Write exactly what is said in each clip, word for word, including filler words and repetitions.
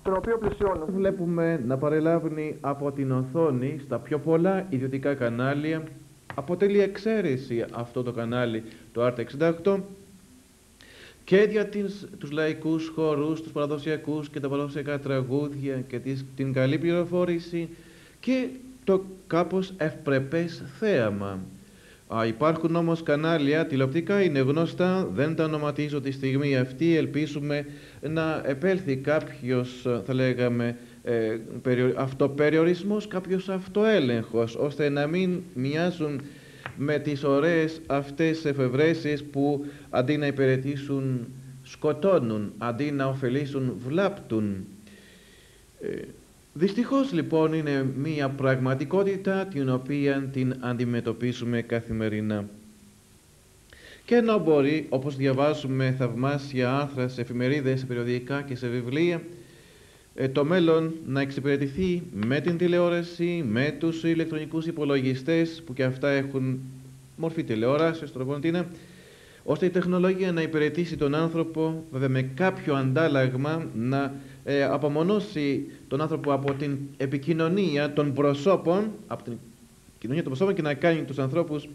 τον οποίο πλαισιώνω. Βλέπουμε να παρελάβει από την οθόνη στα πιο πολλά ιδιωτικά κανάλια. Αποτελεί εξαίρεση αυτό το κανάλι, το Άρτα εξήντα οκτώ, και για τις, τους λαϊκούς χορούς, τους παραδοσιακούς και τα παραδοσιακά τραγούδια και τις, την καλή πληροφόρηση και το κάπως ευπρεπές θέαμα. Α, υπάρχουν όμως κανάλια τηλεοπτικά, είναι γνωστά, δεν τα ονοματίζω τη στιγμή αυτή, ελπίζουμε να επέλθει κάποιος, θα λέγαμε, ε, περιο, αυτοπεριορισμός, κάποιος αυτοέλεγχος, ώστε να μην μοιάζουν με τις ωραίες αυτές εφευρέσεις που αντί να υπηρετήσουν σκοτώνουν, αντί να ωφελήσουν βλάπτουν. Ε, δυστυχώς λοιπόν είναι μία πραγματικότητα την οποία την αντιμετωπίζουμε καθημερινά. Και ενώ μπορεί, όπως διαβάζουμε θαυμάσια άρθρα σε εφημερίδες, σε περιοδικά και σε βιβλία, το μέλλον να εξυπηρετηθεί με την τηλεόραση, με τους ηλεκτρονικούς υπολογιστές που και αυτά έχουν μορφή τηλεόρασης, τροποντίνα, ώστε η τεχνολογία να υπηρετήσει τον άνθρωπο, βέβαια με κάποιο αντάλλαγμα, να ε, απομονώσει τον άνθρωπο από την επικοινωνία των προσώπων, από την κοινωνία των προσώπων, και να κάνει τους ανθρώπους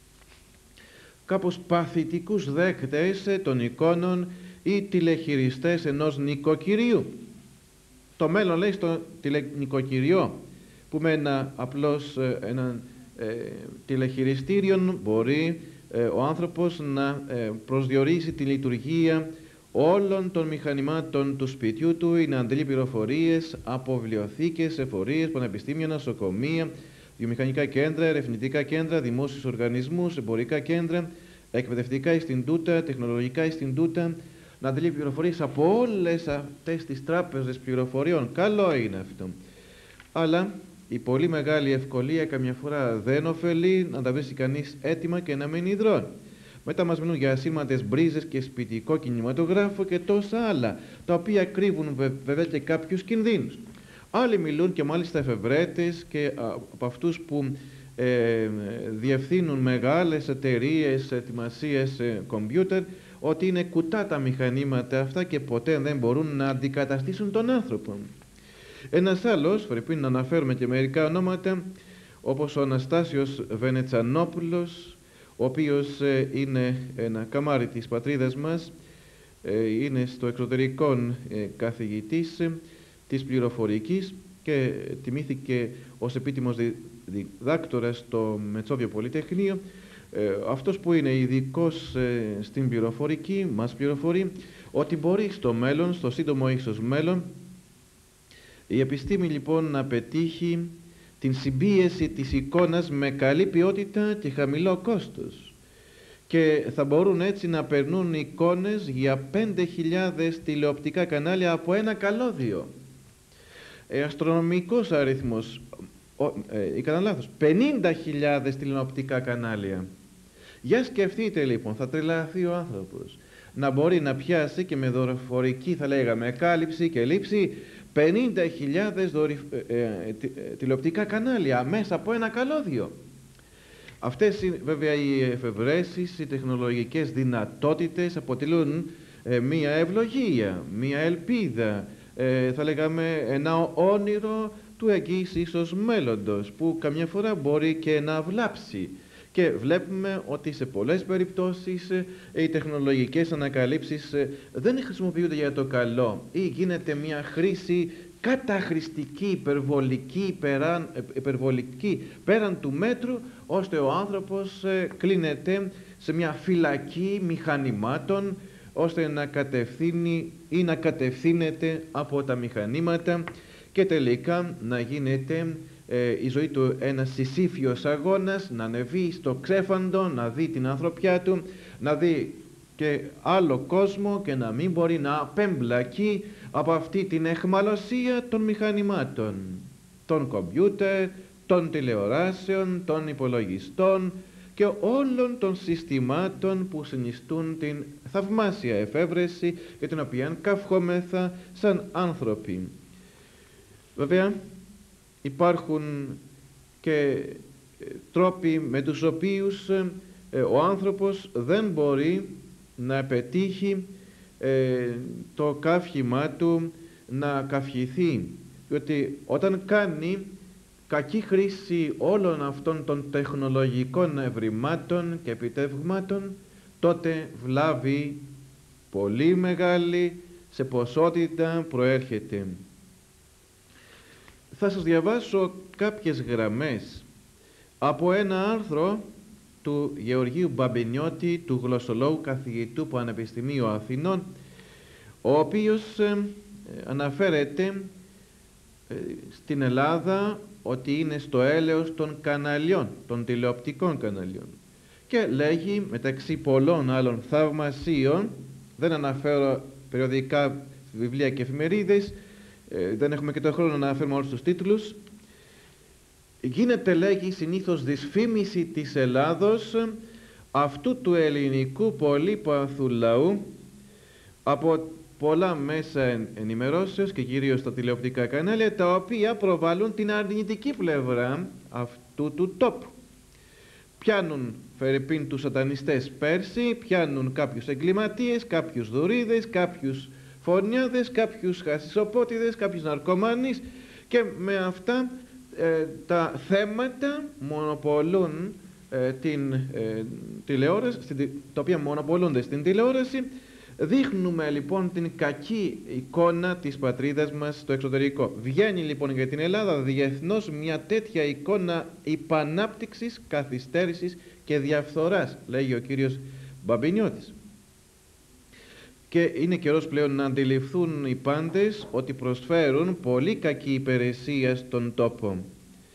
κάπως παθητικούς δέκτες των εικόνων ή τηλεχειριστές ενός νοικοκυρίου. Το μέλλον, λέει, στο τηλενοικοκυριό, που με ένα απλώς ένα ε, τηλεχειριστήριο μπορεί ε, ο άνθρωπος να ε, προσδιορίσει τη λειτουργία όλων των μηχανημάτων του σπιτιού του ή να αντλεί πληροφορίες από βιβλιοθήκες, εφορίες, πανεπιστήμια, νοσοκομεία, βιομηχανικά κέντρα, ερευνητικά κέντρα, δημόσιους οργανισμούς, εμπορικά κέντρα, εκπαιδευτικά ιστιντούτα, τεχνολογικά ιστιντούτα, να αντλεί πληροφορίες από όλες αυτές τις τράπεζες πληροφοριών. Καλό είναι αυτό. Αλλά η πολύ μεγάλη ευκολία καμιά φορά δεν ωφελεί, να τα βρίσκει κανείς έτοιμα και να μην υδρώνει. Μετά μας μιλούν για ασήμαντες μπρίζες και σπιτικό κινηματογράφο και τόσα άλλα, τα οποία κρύβουν βέβαια και κάποιους κινδύνους. Άλλοι μιλούν, και μάλιστα εφευρέτες και από αυτούς που ε, διευθύνουν μεγάλες εταιρείες ετοιμασίες ε, κομπιούτερ, ότι είναι κουτά τα μηχανήματα αυτά και ποτέ δεν μπορούν να αντικαταστήσουν τον άνθρωπο. Ένας άλλος, πρέπει να αναφέρουμε και μερικά ονόματα, όπως ο Αναστάσιος Βενετσανόπουλος, ο οποίος ε, είναι ένα καμάρι της πατρίδας μας, ε, είναι στο εξωτερικό ε, καθηγητής ε, της πληροφορικής και τιμήθηκε ως επίτιμος διδάκτορας στο Μετσόβιο Πολυτεχνείο. Ε, αυτός που είναι ειδικός ε, στην πληροφορική μας πληροφορεί ότι μπορεί στο μέλλον, στο σύντομο ίσως μέλλον, η επιστήμη λοιπόν να πετύχει την συμπίεση της εικόνας με καλή ποιότητα και χαμηλό κόστος, και θα μπορούν έτσι να περνούν εικόνες για πέντε χιλιάδες τηλεοπτικά κανάλια από ένα καλώδιο. Ε, αστρονομικός αριθμός, ε, έκανα λάθος, πενήντα χιλιάδες τηλεοπτικά κανάλια. Για σκεφτείτε λοιπόν, θα τρελαθεί ο άνθρωπος να μπορεί να πιάσει και με δορυφορική, θα λέγαμε, κάλυψη και λήψη πενήντα χιλιάδες δορυ... ε, ε, τηλεοπτικά κανάλια μέσα από ένα καλώδιο. Αυτές βέβαια οι εφευρέσεις, οι τεχνολογικές δυνατότητες αποτελούν ε, μία ευλογία, μία ελπίδα, ε, θα λέγαμε ένα όνειρο του εγγύης ίσως μέλλοντος, που καμιά φορά μπορεί και να βλάψει. Και βλέπουμε ότι σε πολλές περιπτώσεις οι τεχνολογικές ανακαλύψεις δεν χρησιμοποιούνται για το καλό ή γίνεται μια χρήση καταχρηστική, υπερβολική, περαν, υπερβολική πέραν του μέτρου, ώστε ο άνθρωπος κλείνεται σε μια φυλακή μηχανημάτων, ώστε να κατευθύνει ή να κατευθύνεται από τα μηχανήματα και τελικά να γίνεται ε, η ζωή του ένας συσήφιος αγώνας, να ανεβεί στο ξέφαντο, να δει την ανθρωπιά του, να δει και άλλο κόσμο και να μην μπορεί να απεμπλακεί από αυτή την εχμαλωσία των μηχανημάτων, των κομπιούτερ, των τηλεοράσεων, των υπολογιστών και όλων των συστημάτων που συνιστούν την θαυμάσια εφεύρεση για την οποία καυχόμεθα σαν άνθρωποι. Βέβαια υπάρχουν και τρόποι με τους οποίους ε, ο άνθρωπος δεν μπορεί να πετύχει ε, το καύχημά του να καυχηθεί, διότι όταν κάνει κακή χρήση όλων αυτών των τεχνολογικών ευρημάτων και επιτεύγματων, τότε βλάβη πολύ μεγάλη σε ποσότητα προέρχεται. Θα σας διαβάσω κάποιες γραμμές από ένα άρθρο του Γεωργίου Μπαμπινιώτη, του γλωσσολόγου καθηγητού Πανεπιστημίου Αθηνών, ο οποίος ε, αναφέρεται ε, στην Ελλάδα ότι είναι στο έλεος των καναλιών, των τηλεοπτικών καναλιών, και λέγει μεταξύ πολλών άλλων θαυμασίων, δεν αναφέρω περιοδικά βιβλία και εφημερίδες, ε, δεν έχουμε και τον χρόνο να αναφέρουμε όλους τους τίτλους, γίνεται, λέγει, συνήθως δυσφήμιση της Ελλάδος, αυτού του ελληνικού πολύπαθου λαού, από πολλά μέσα ενημερώσεως και κυρίως τα τηλεοπτικά κανάλια, τα οποία προβάλλουν την αρνητική πλευρά αυτού του τόπου. Πιάνουν φερειπίν τους σατανιστές πέρσι, πιάνουν κάποιους εγκληματίες, κάποιους δουρίδες, κάποιους φωνιάδες, κάποιους χασισοπότιδες, κάποιους ναρκωμάνεις, και με αυτά ε, τα θέματα μονοπολούν ε, την ε, τηλεόραση, στην, τα οποία μονοπολούνται στην τηλεόραση. Δείχνουμε λοιπόν την κακή εικόνα της πατρίδας μας στο εξωτερικό. Βγαίνει λοιπόν για την Ελλάδα διεθνώς μια τέτοια εικόνα υπανάπτυξης, καθυστέρησης και διαφθοράς, λέγει ο κύριος Μπαμπινιώτης. Και είναι καιρός πλέον να αντιληφθούν οι πάντες ότι προσφέρουν πολύ κακή υπηρεσία στον τόπο.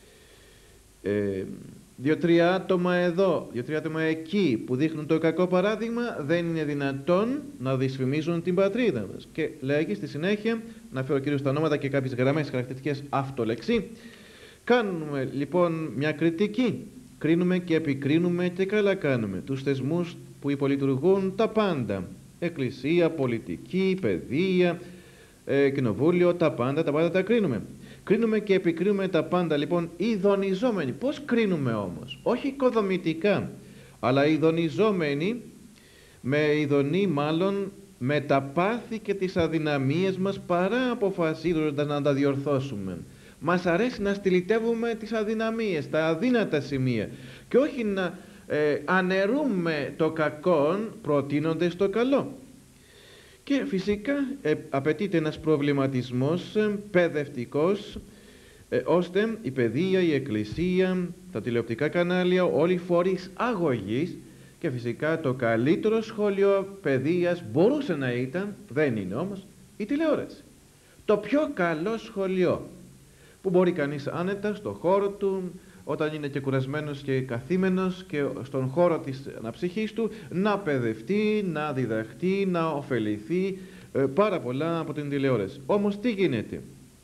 Ε, Δύο-τρία άτομα εδώ, δύο-τρία άτομα εκεί που δείχνουν το κακό παράδειγμα, δεν είναι δυνατόν να δυσφημίζουν την πατρίδα μας. Και λέγει στη συνέχεια, να φέρω κυρίως τα ονόματα και κάποιες γραμμές χαρακτηριστικές αυτολεξί. Κάνουμε λοιπόν μια κριτική, κρίνουμε και επικρίνουμε και καλά κάνουμε τους θεσμούς που υπολειτουργούν τα πάντα. Εκκλησία, πολιτική, παιδεία, ε, κοινοβούλιο, τα πάντα, τα πάντα τα κρίνουμε. Κρίνουμε και επικρίνουμε τα πάντα λοιπόν ειδονιζόμενοι. Πώς κρίνουμε όμως? Όχι οικοδομητικά, αλλά ειδονιζόμενοι, με ειδονή μάλλον με τα πάθη και τις αδυναμίες μας, παρά αποφασίζοντας να τα διορθώσουμε. Μας αρέσει να στυλιτεύουμε τις αδυναμίες, τα αδύνατα σημεία, και όχι να ε, αναιρούμε το κακό προτείνοντας το καλό. Και φυσικά ε, απαιτείται ένας προβληματισμός ε, παιδευτικός, ε, ώστε η παιδεία, η εκκλησία, τα τηλεοπτικά κανάλια, όλοι οι φορείς αγωγής, και φυσικά το καλύτερο σχολείο παιδείας μπορούσε να ήταν, δεν είναι όμως, η τηλεόραση. Το πιο καλό σχολείο που μπορεί κανείς άνετα στο χώρο του, όταν είναι και κουρασμένος και καθήμενος και στον χώρο της αναψυχής του, να παιδευτεί, να διδαχτεί, να ωφεληθεί ε, πάρα πολλά από την τηλεόραση. Όμως τι γίνεται?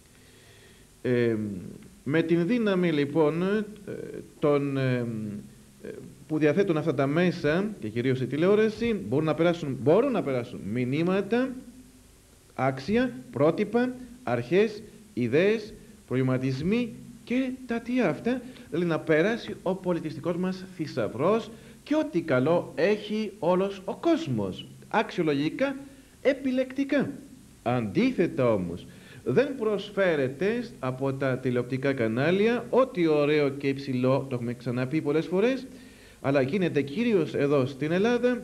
Ε, με την δύναμη λοιπόν ε, των, ε, που διαθέτουν αυτά τα μέσα, και κυρίως η τηλεόραση, μπορούν να περάσουν, μπορούν να περάσουν μηνύματα, άξια, πρότυπα, αρχές, ιδέες, προβληματισμοί και τα τι αυτά, δηλαδή να περάσει ο πολιτιστικός μας θησαυρός και ό,τι καλό έχει όλος ο κόσμος, αξιολογικά, επιλεκτικά. Αντίθετα όμως, δεν προσφέρεται από τα τηλεοπτικά κανάλια ό,τι ωραίο και υψηλό, το έχουμε ξαναπεί πολλές φορές, αλλά γίνεται κυρίως εδώ στην Ελλάδα,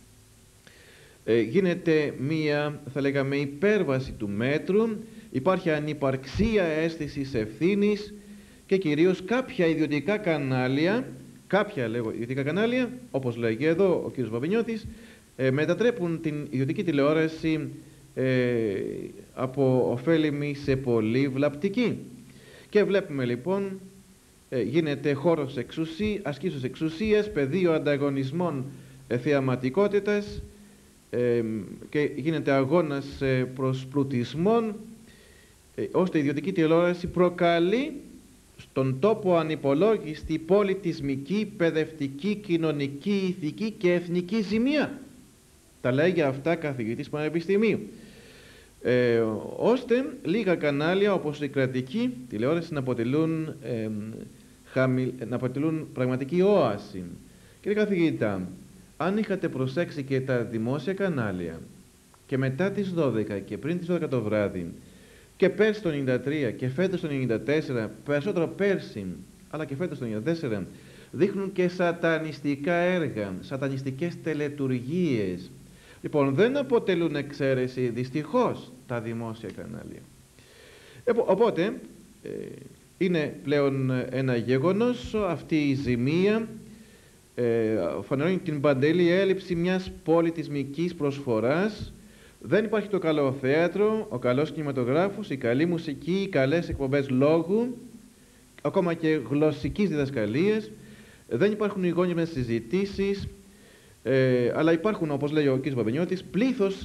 ε, γίνεται μία, θα λέγαμε, υπέρβαση του μέτρου, υπάρχει ανυπαρξία αίσθησης ευθύνης, και κυρίως κάποια ιδιωτικά κανάλια, κάποια λέγω ιδιωτικά κανάλια, όπως λέγει εδώ ο κ. Βαμπινιώτης, ε, μετατρέπουν την ιδιωτική τηλεόραση ε, από ωφέλιμη σε πολύ βλαπτική. Και βλέπουμε λοιπόν, ε, γίνεται χώρος εξουσίας, ασκήσεως εξουσίας, πεδίο ανταγωνισμών ε, θεαματικότητας, ε, και γίνεται αγώνας ε, προς πλουτισμόν, ε, ώστε η ιδιωτική τηλεόραση προκαλεί στον τόπο ανυπολόγιστη πολιτισμική, παιδευτική, κοινωνική, ηθική και εθνική ζημία. Τα λέγει αυτά καθηγητής Πανεπιστημίου. Ε, ώστε λίγα κανάλια όπως η κρατική τηλεόραση να αποτελούν, ε, χαμηλ, να αποτελούν πραγματική όαση. Κύριε καθηγητά, αν είχατε προσέξει και τα δημόσια κανάλια και μετά τις δώδεκα και πριν τις δώδεκα το βράδυ, Και πέρσι το ενενήντα τρία και φέτος το ενενήντα τέσσερα, περισσότερο πέρσι, αλλά και φέτος το ενενήντα τέσσερα, δείχνουν και σατανιστικά έργα, σατανιστικές τελετουργίες. Λοιπόν, δεν αποτελούν εξαίρεση, δυστυχώς, τα δημόσια κανάλια. Οπότε, ε, είναι πλέον ένα γεγονός αυτή η ζημία, ε, φανερώνει την παντελή έλλειψη μιας πολιτισμικής προσφοράς. Δεν υπάρχει το καλό θέατρο, ο καλός κινηματογράφος, η καλή μουσική, οι καλές εκπομπές λόγου, ακόμα και γλωσσικής διδασκαλίας. Δεν υπάρχουν οι γόνιμες συζητήσεις, ε, αλλά υπάρχουν, όπως λέει ο κ. Παπενιώτης, πλήθος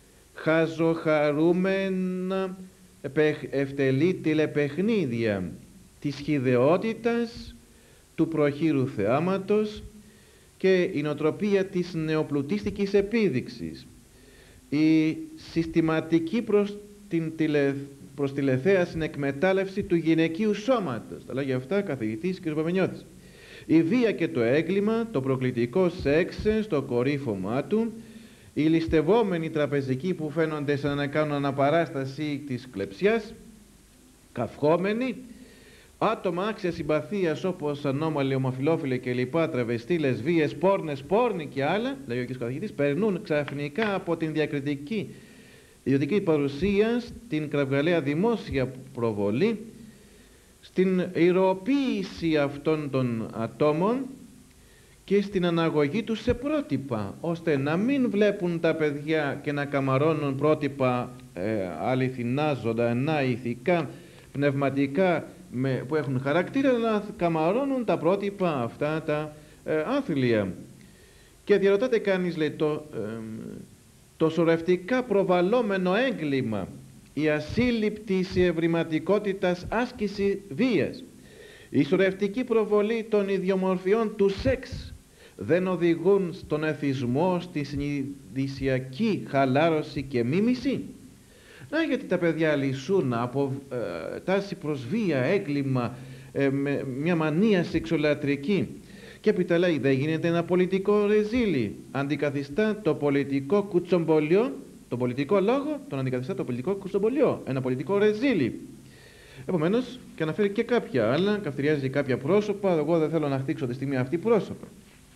χαζοχαρούμενα ευτελή τηλεπαιχνίδια της χυδαιότητας, του προχείρου θεάματος και η νοοτροπία της νεοπλουτίστικης επίδειξης. Η συστηματική προς την τηλε, προς τηλεθέα συνεκμετάλλευση του γυναικείου σώματος. Τα λέγει αυτά καθηγητής κ. Παπενιώτης. Η βία και το έγκλημα, το προκλητικό σεξ στο κορύφωμά του, οι ληστευόμενοι τραπεζικοί που φαίνονται σαν να κάνουν αναπαράσταση της κλεψιάς, καυχόμενοι, άτομα άξια συμπαθίας όπως ανώμαλοι, ομοφυλόφιλοι και λοιπά, τραβεστοί, λεσβείες, πόρνες, πόρνοι και άλλα, λέει ο κ. καθηγητής, περνούν ξαφνικά από την διακριτική ιδιωτική παρουσία στην κραυγαλαία δημόσια προβολή, στην ηρωοποίηση αυτών των ατόμων και στην αναγωγή τους σε πρότυπα, ώστε να μην βλέπουν τα παιδιά και να καμαρώνουν πρότυπα ε, αληθινά, ζωντανά, ηθικά, πνευματικά, με, που έχουν χαρακτήρα, να καμαρώνουν τα πρότυπα αυτά τα ε, άθλια. Και διαρωτάται κανείς, λέει, το, ε, το σωρευτικά προβαλλόμενο έγκλημα, η ασύλληπτη ευρηματικότητας άσκηση βίας, η σωρευτική προβολή των ιδιομορφιών του σεξ δεν οδηγούν στον εθισμό, στη συνειδησιακή χαλάρωση και μίμηση. Να, γιατί τα παιδιά λυσούν από ε, τάση προς βία, έγκλημα, ε, με μια μανία σεξουαλατρική. Και έπειτα λέει, δεν γίνεται ένα πολιτικό ρεζίλι. Αντικαθιστά το πολιτικό κουτσομπολιό, τον πολιτικό λόγο, τον αντικαθιστά το πολιτικό κουτσομπολιό. Ένα πολιτικό ρεζίλι. Επομένως, και αναφέρει και κάποια άλλα, καυτηριάζει κάποια πρόσωπα. Εγώ δεν θέλω να χτίξω τη στιγμή αυτή πρόσωπα.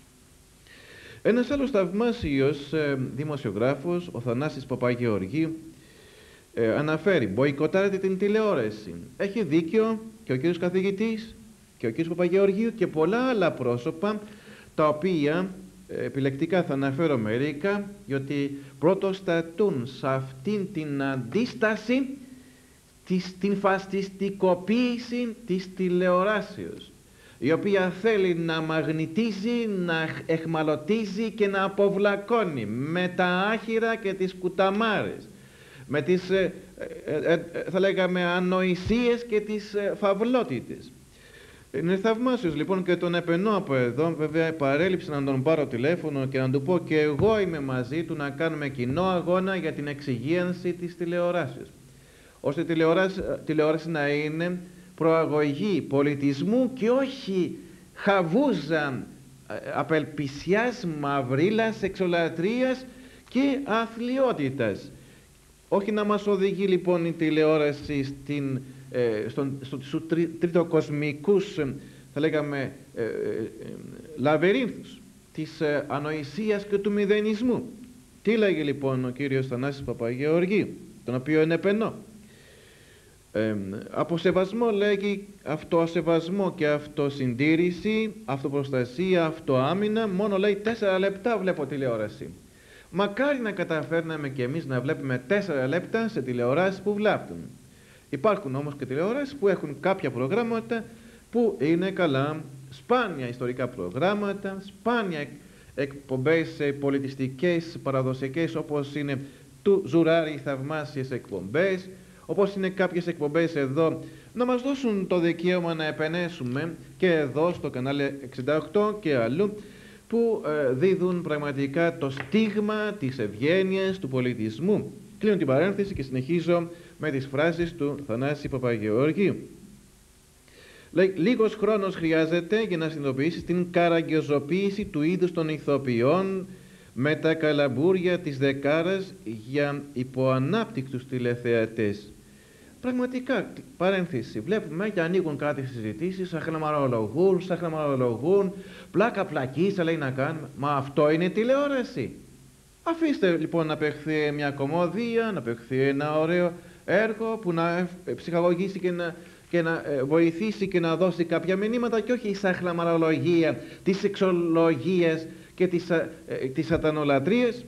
Ένας άλλος θαυμάσιος ε, δημοσιογράφος, ο Θανάσης Παπαγεωργίου, ε, αναφέρει, μποϊκοτάρετε την τηλεόραση. Έχει δίκιο και ο κύριος καθηγητής και ο κύριος Παπαγεωργίου και πολλά άλλα πρόσωπα, τα οποία ε, επιλεκτικά θα αναφέρω μερικά, γιατί πρωτοστατούν σε αυτήν την αντίσταση, της, την φασιστικοποίηση της τηλεοράσεως, η οποία θέλει να μαγνητίζει, να εχμαλωτίζει και να αποβλακώνει με τα άχυρα και τις κουταμάρες, με τις ε, ε, ε, θα λέγαμε ανοησίες και τις ε, φαυλότητες. Είναι θαυμάσιος λοιπόν και τον επενώ από εδώ. Βέβαια παρέλειψα να τον πάρω τηλέφωνο και να του πω και εγώ είμαι μαζί του να κάνουμε κοινό αγώνα για την εξυγίανση της τηλεοράσεως, ώστε η τηλεόραση, τηλεόραση να είναι προαγωγή πολιτισμού και όχι χαβούζα απελπισιάς, μαυρίλας, εξολατρίας και αθλιότητας. Όχι να μας οδηγεί λοιπόν η τηλεόραση στην, ε, στον, στο, στους τρι, τριτοκοσμικούς, θα λέγαμε, ε, ε, λαβυρίνθους της ε, ανοησίας και του μηδενισμού. Τι λέγει λοιπόν ο κύριος Θανάσης Παπαγεωργίου, τον οποίο ενεπενώ. Ε, από σεβασμό λέγει, αυτοασεβασμό και αυτοσυντήρηση, αυτοπροστασία, αυτοάμυνα, μόνο λέει τέσσερα λεπτά βλέπω τηλεόραση. Μακάρι να καταφέρναμε και εμείς να βλέπουμε τέσσερα λεπτά σε τηλεοράσεις που βλάπτουν. Υπάρχουν όμως και τηλεοράσεις που έχουν κάποια προγράμματα που είναι καλά, σπάνια ιστορικά προγράμματα, σπάνια εκπομπές πολιτιστικές, παραδοσιακές, όπως είναι του Ζουράρη θαυμάσιες εκπομπές, όπως είναι κάποιες εκπομπές εδώ, να μας δώσουν το δικαίωμα να επενέσουμε και εδώ στο κανάλι εξήντα οκτώ και αλλού, που ε, δίδουν πραγματικά το στίγμα της ευγένειας, του πολιτισμού. Κλείνω την παρένθεση και συνεχίζω με τις φράσεις του Θανάση Παπαγεωργίου. Λέει, λίγος χρόνος χρειάζεται για να συνειδητοποιήσεις την καραγκιοζοποίηση του είδους των ηθοποιών με τα καλαμπούρια της δεκάρας για υποανάπτυκτους τηλεθεατές. πραγματικά, παρένθεση, βλέπουμε και ανοίγουν κάτι συζητήσεις, σαχναμαρολογούν, σαχναμαρολογούν, πλάκα πλακίσα λέει να κάνουμε. Μα αυτό είναι τηλεόραση. Αφήστε λοιπόν να παιχθεί μια κομμωδία, να παιχθεί ένα ωραίο έργο που να ψυχαγωγήσει και να, και να βοηθήσει και να δώσει κάποια μηνύματα, και όχι η σαχναμαρολογία, τις σεξολογίες και τις, ε, τις σατανολατρίες.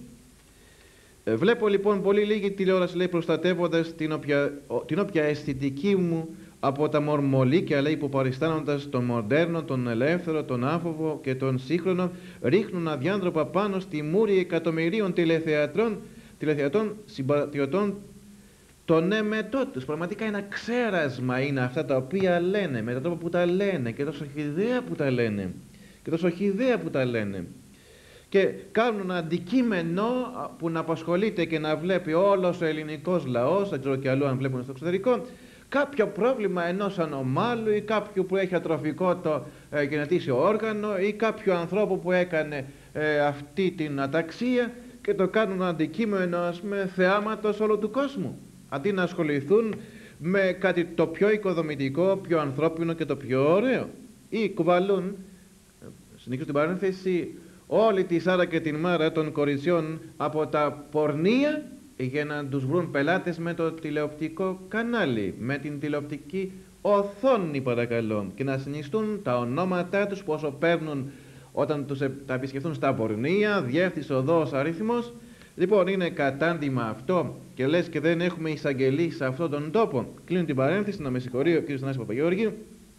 Ε, βλέπω λοιπόν πολύ λίγη τηλεόραση, λέει, προστατεύοντας την όποια, την όποια αισθητική μου από τα μορμολίκια, λέει, που παριστάνοντας τον μοντέρνο, τον ελεύθερο, τον άφοβο και τον σύγχρονο, ρίχνουν αδιάντροπα πάνω στη μούρη εκατομμυρίων τηλεθεατρών, τηλεθεατών συμπατριωτών των εμετών τους. Πραγματικά ένα ξέρασμα είναι αυτά τα οποία λένε, με τον τρόπο που τα λένε και τόσο χυδαία που τα λένε και τόσο χυδαία που τα λένε. Και κάνουν αντικείμενο που να απασχολείται και να βλέπει όλος ο ελληνικός λαός, δεν ξέρω και αλλού αν βλέπουν στο εξωτερικό, κάποιο πρόβλημα ενός ανομάλου ή κάποιου που έχει ατροφικό το ε, γενετήσιο όργανο ή κάποιου ανθρώπου που έκανε ε, αυτή την αταξία, και το κάνουν αντικείμενο, ας πούμε, θεάματος όλου του κόσμου, αντί να ασχοληθούν με κάτι το πιο οικοδομητικό, πιο ανθρώπινο και το πιο ωραίο. Ή κουβαλούν, συνεχίζω την παρένθεση, όλη τη Σάρα και την Μάρα των κοριτσιών από τα πορνεία για να τους βρουν πελάτες με το τηλεοπτικό κανάλι, με την τηλεοπτική οθόνη, παρακαλώ, και να συνιστούν τα ονόματά τους πόσο παίρνουν όταν τους τα επισκεφθούν στα πορνεία, διεύθυνς, οδός, αριθμός. Λοιπόν, είναι κατάντημα αυτό και λες και δεν έχουμε εισαγγελεί σε αυτόν τον τόπο. Κλείνω την παρένθεση, να με συγχωρεί ο κ. Θανάσης Παπαγεώργη,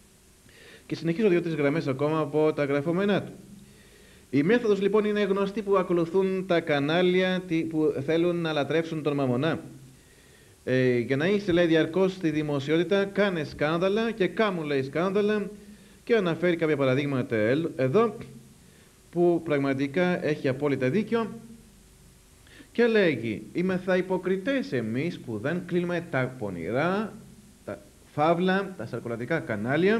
και συνεχίζω δύο-τρεις γραμμές ακόμα από τα γραφόμενά του. Η μέθοδος λοιπόν είναι γνωστή που ακολουθούν τα κανάλια που θέλουν να λατρεύσουν τον μαμονά. Ε, για να είσαι, λέει, διαρκώς στη δημοσιότητα, κάνε σκάνδαλα και κάμουν, λέει, σκάνδαλα, και αναφέρει κάποια παραδείγματα εδώ που πραγματικά έχει απόλυτα δίκιο και λέγει: είμεθα υποκριτές εμείς που δεν κλείνουμε τα πονηρά, τα φαύλα, τα σαρκολατικά κανάλια,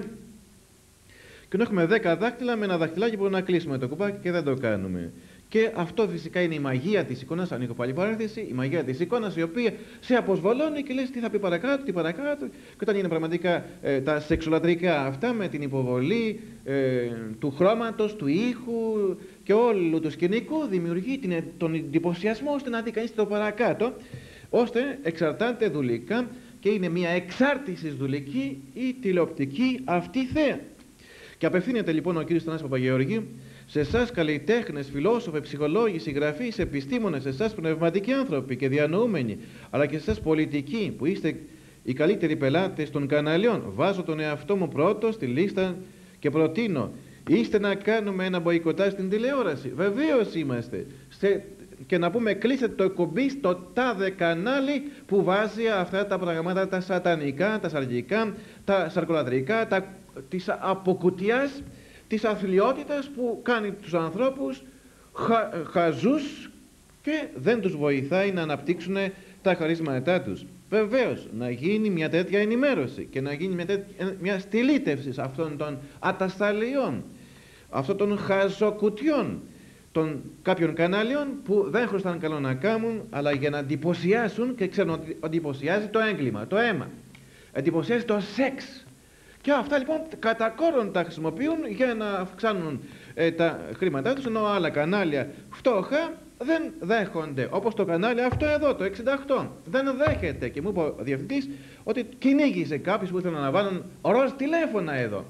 και να έχουμε δέκα δάχτυλα με ένα δαχτυλάκι που να κλείσουμε το κουμπάκι και δεν το κάνουμε. Και αυτό φυσικά είναι η μαγεία της εικόνας, ανοίγω πάλι παρένθεση, η μαγεία της εικόνας, η οποία σε αποσβολώνει και λες τι θα πει παρακάτω, τι παρακάτω, και όταν είναι πραγματικά ε, τα σεξολατρικά αυτά με την υποβολή ε, του χρώματος, του ήχου και όλου του σκηνικού, δημιουργεί την, τον εντυπωσιασμό ώστε να δει κανείς το παρακάτω, ώστε εξαρτάται δουλικά και είναι μια εξάρτηση δουλική η τηλεοπτική αυτή θέα. Και απευθύνεται λοιπόν ο κ. Θανάσης Παπαγεώργη σε εσάς καλλιτέχνες, φιλόσοφοι, ψυχολόγοι, συγγραφείς, επιστήμονες, σε εσάς πνευματικοί άνθρωποι και διανοούμενοι, αλλά και σε εσάς πολιτικοί που είστε οι καλύτεροι πελάτες των καναλιών. Βάζω τον εαυτό μου πρώτο στη λίστα και προτείνω: είστε να κάνουμε ένα μποϊκοτάζ στην τηλεόραση? Βεβαίως είμαστε. Σε... Και να πούμε: κλείστε το κουμπί στο τάδε κανάλι που βάζει αυτά τα πράγματα, τα σατανικά, τα σαργικά, τα σαρκολατρικά, τα... της αποκουτιάς, της αθλιότητας που κάνει τους ανθρώπους χα... χαζούς και δεν τους βοηθάει να αναπτύξουν τα χαρίσματά τους. Βεβαίως, να γίνει μια τέτοια ενημέρωση και να γίνει μια, τέτοια... μια στυλίτευση αυτών των ατασταλιών, αυτών των χαζοκουτιών, των κάποιων κανάλιων που δεν χρωστάνε καλό να κάνουν, αλλά για να εντυπωσιάσουν, και ξέρουν ότι εντυπωσιάζει το έγκλημα, το αίμα, εντυπωσιάζει το σεξ. Και αυτά λοιπόν κατά κόρον τα χρησιμοποιούν για να αυξάνουν ε, τα χρήματά τους, ενώ άλλα κανάλια φτώχα δεν δέχονται. Όπως το κανάλι αυτό εδώ, το εξήντα οκτώ, δεν δέχεται. Και μου είπε ο διευθυντής ότι κυνήγησε κάποιους που ήθελαν να βάλουν ροζ τηλέφωνα εδώ.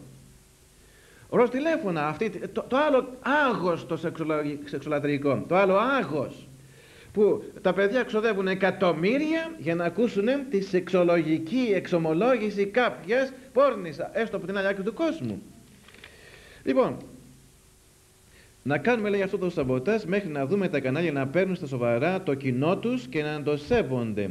Ροζ τηλέφωνα, αυτή, το, το άλλο άγος το σεξολατρικό, το άλλο άγος, που τα παιδιά ξοδεύουν εκατομμύρια για να ακούσουν τη σεξολογική εξομολόγηση κάποιας πόρνης, έστω από την άλλη άκρη του κόσμου. Λοιπόν, να κάνουμε, λέει, αυτό το σαμποτάζ μέχρι να δούμε τα κανάλια να παίρνουν στα σοβαρά το κοινό τους και να το σέβονται.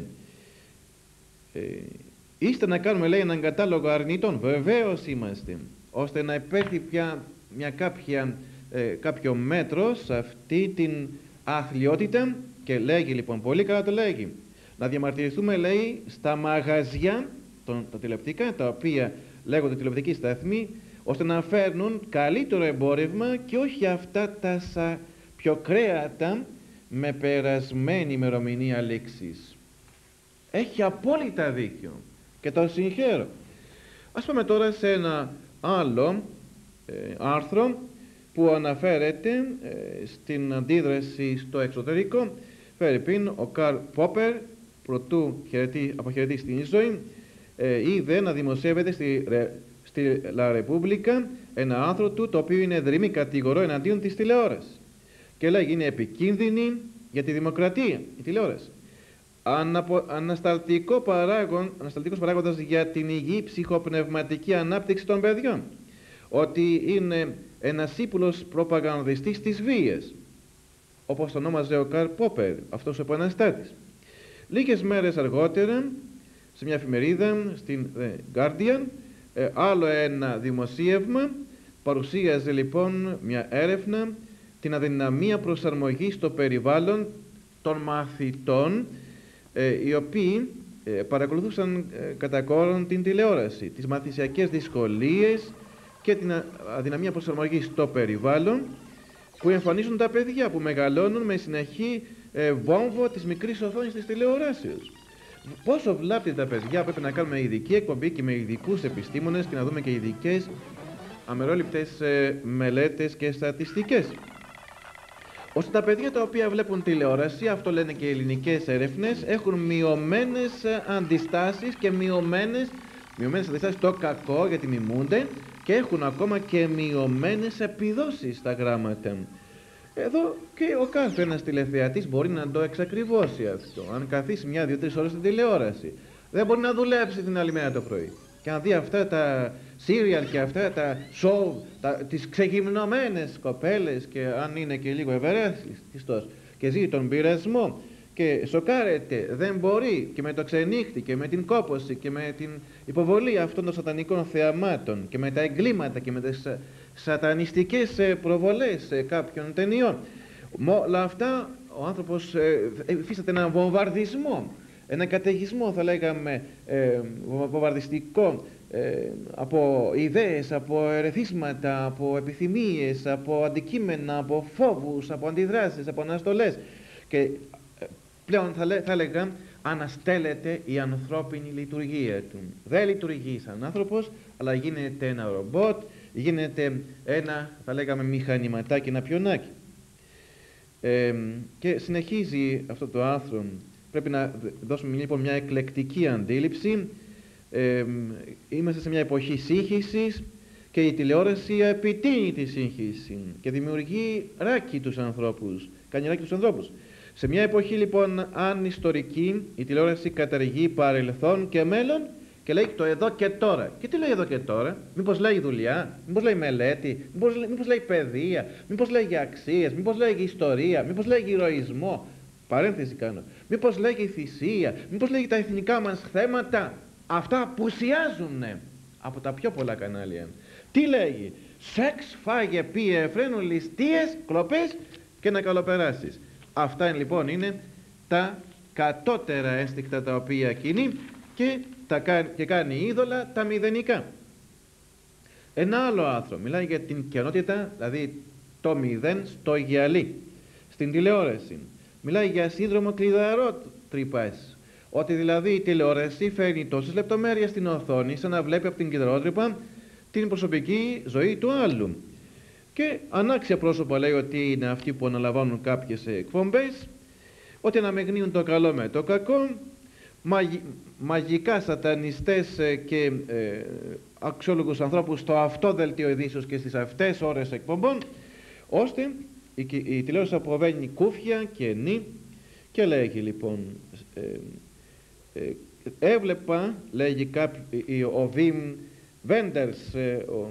Ε, είστε να κάνουμε, λέει, έναν κατάλογο αρνητών? Βεβαίως είμαστε, ώστε να υπέρθει πια μια κάποια, ε, κάποιο μέτρο σε αυτή την αθλιότητα. Και λέγει λοιπόν, πολύ καλά το λέγει, να διαμαρτυρηθούμε, λέει, στα μαγαζιά, τον, τα τηλεοπτικά, τα οποία λέγονται τηλεοπτικοί σταθμοί, ώστε να φέρνουν καλύτερο εμπόρευμα και όχι αυτά τα σα, πιο κρέατα με περασμένη ημερομηνία λήξης. Έχει απόλυτα δίκιο. και το συγχαίρω. Ας πάμε τώρα σε ένα άλλο ε, άρθρο που αναφέρεται ε, στην αντίδραση στο εξωτερικό. Φερρυπίν, ο Καρλ Πόπερ, προτού αποχαιρετήσει την ζωή, ε, είδε να δημοσιεύεται στη, στη La Repubblica ένα άρθρο του, το οποίο είναι δρυμή κατηγορό εναντίον της τηλεόρασης. Και λέγει, είναι επικίνδυνη για τη δημοκρατία η τηλεόραση. Αναπο, ανασταλτικό παράγον, ανασταλτικός παράγοντας για την υγιή ψυχοπνευματική ανάπτυξη των παιδιών. Ότι είναι ένας ύπουλος προπαγανδιστής της βίας, όπως το ονόμαζε ο Καρλ Πόπερ, αυτός ο επαναστάτης. Λίγες μέρες αργότερα, σε μια εφημερίδα, στην The Guardian, ε, άλλο ένα δημοσίευμα παρουσίαζε λοιπόν μια έρευνα, την αδυναμία προσαρμογής στο περιβάλλον των μαθητών, ε, οι οποίοι ε, παρακολουθούσαν ε, κατά κόρον την τηλεόραση, τις μαθησιακές δυσκολίες και την αδυναμία προσαρμογής στο περιβάλλον που εμφανίζουν τα παιδιά που μεγαλώνουν με συνεχή ε, βόμβο της μικρής οθόνης της τηλεοράσεως. Πόσο βλάπτει τα παιδιά, πρέπει να κάνουμε ειδική εκπομπή και με ειδικούς επιστήμονες και να δούμε και ειδικές αμερόληπτες ε, μελέτες και στατιστικές. Ώστε τα παιδιά τα οποία βλέπουν τηλεόραση, αυτό λένε και οι ελληνικές έρευνες, έχουν μειωμένες αντιστάσεις και μειωμένες, μειωμένες αντιστάσεις στο κακό, γιατί μιμούνται, και έχουν ακόμα και μειωμένες επιδόσεις στα γράμματα. Εδώ και ο κάθε ένας τηλεθεατής μπορεί να το εξακριβώσει αυτό. Αν καθίσει μια, δύο, τρεις ώρες στην τηλεόραση, δεν μπορεί να δουλέψει την άλλη μέρα το πρωί. Και αν δει αυτά τα σύριαλ και αυτά τα show, τα, τις ξεγυμνωμένες κοπέλες, και αν είναι και λίγο ευερέθιστος και ζει τον πειρασμό και σοκάρεται, δεν μπορεί, και με το ξενύχτη και με την κόπωση και με την υποβολή αυτών των σατανικών θεαμάτων και με τα εγκλήματα και με τις σατανιστικές προβολές κάποιων ταινιών, με όλα αυτά ο άνθρωπος υφίσταται έναν βομβαρδισμό, ένα καταιγισμό, θα λέγαμε, ε, βομβαρδιστικό, ε, από ιδέες, από ερεθίσματα, από επιθυμίες, από αντικείμενα, από φόβους, από αντιδράσεις, από αναστολές, και πλέον θα, λέ, θα έλεγα αναστέλλεται η ανθρώπινη λειτουργία του. Δεν λειτουργεί σαν άνθρωπος, αλλά γίνεται ένα ρομπότ, γίνεται ένα, θα λέγαμε, μηχανηματάκι, ένα πιονάκι. Ε, και συνεχίζει αυτό το άρθρο. Πρέπει να δώσουμε λοιπόν μια εκλεκτική αντίληψη. Ε, είμαστε σε μια εποχή σύγχυσης και η τηλεόραση επιτείνει τη σύγχυση και δημιουργεί ράκι τους ανθρώπους, κάνει ράκι τους ανθρώπους. Σε μια εποχή λοιπόν ανιστορική, η τηλεόραση καταργεί παρελθόν και μέλλον και λέει το εδώ και τώρα. Και τι λέει εδώ και τώρα? Μήπως λέει δουλειά, μήπως λέει μελέτη, μήπως, μήπως λέει παιδεία, μήπως λέει αξίες, μήπως λέει ιστορία, μήπως λέει ηρωισμό? Παρένθεση κάνω. Μήπως λέγει θυσία, μήπως λέγει τα εθνικά μας θέματα? Αυτά απουσιάζουν από τα πιο πολλά κανάλια. Τι λέγει? Σεξ, φάγε, πίε, φρένου, ληστείες, κλοπές και να καλοπεράσεις. Αυτά λοιπόν είναι τα κατώτερα ένστικτα τα οποία κινεί και, τα, και κάνει είδωλα τα μηδενικά. Ένα άλλο άρθρο μιλάει για την κενότητα, δηλαδή το μηδέν στο γυαλί, στην τηλεόραση. Μιλάει για σύνδρομο κλειδαρότρυπας, ότι δηλαδή η τηλεόραση φέρνει τόσες λεπτομέρειες στην οθόνη σαν να βλέπει από την κλειδαρότρυπα την προσωπική ζωή του άλλου. Και ανάξια πρόσωπα λέει ότι είναι αυτοί που αναλαμβάνουν κάποιες εκπομπές, ότι αναμεγνύουν το καλό με το κακό, μαγι, μαγικά σατανιστές και ε, αξιόλογους ανθρώπους στο αυτό δελτίο ειδήσεως και στις αυτές ώρες εκπομπών, ώστε η, η τηλεόραση αποβαίνει κούφια και νη. Και λέγει λοιπόν, ε, ε, έβλεπα, λέγει κάποιο, ο Βιμ Βέντερς, ε, ο,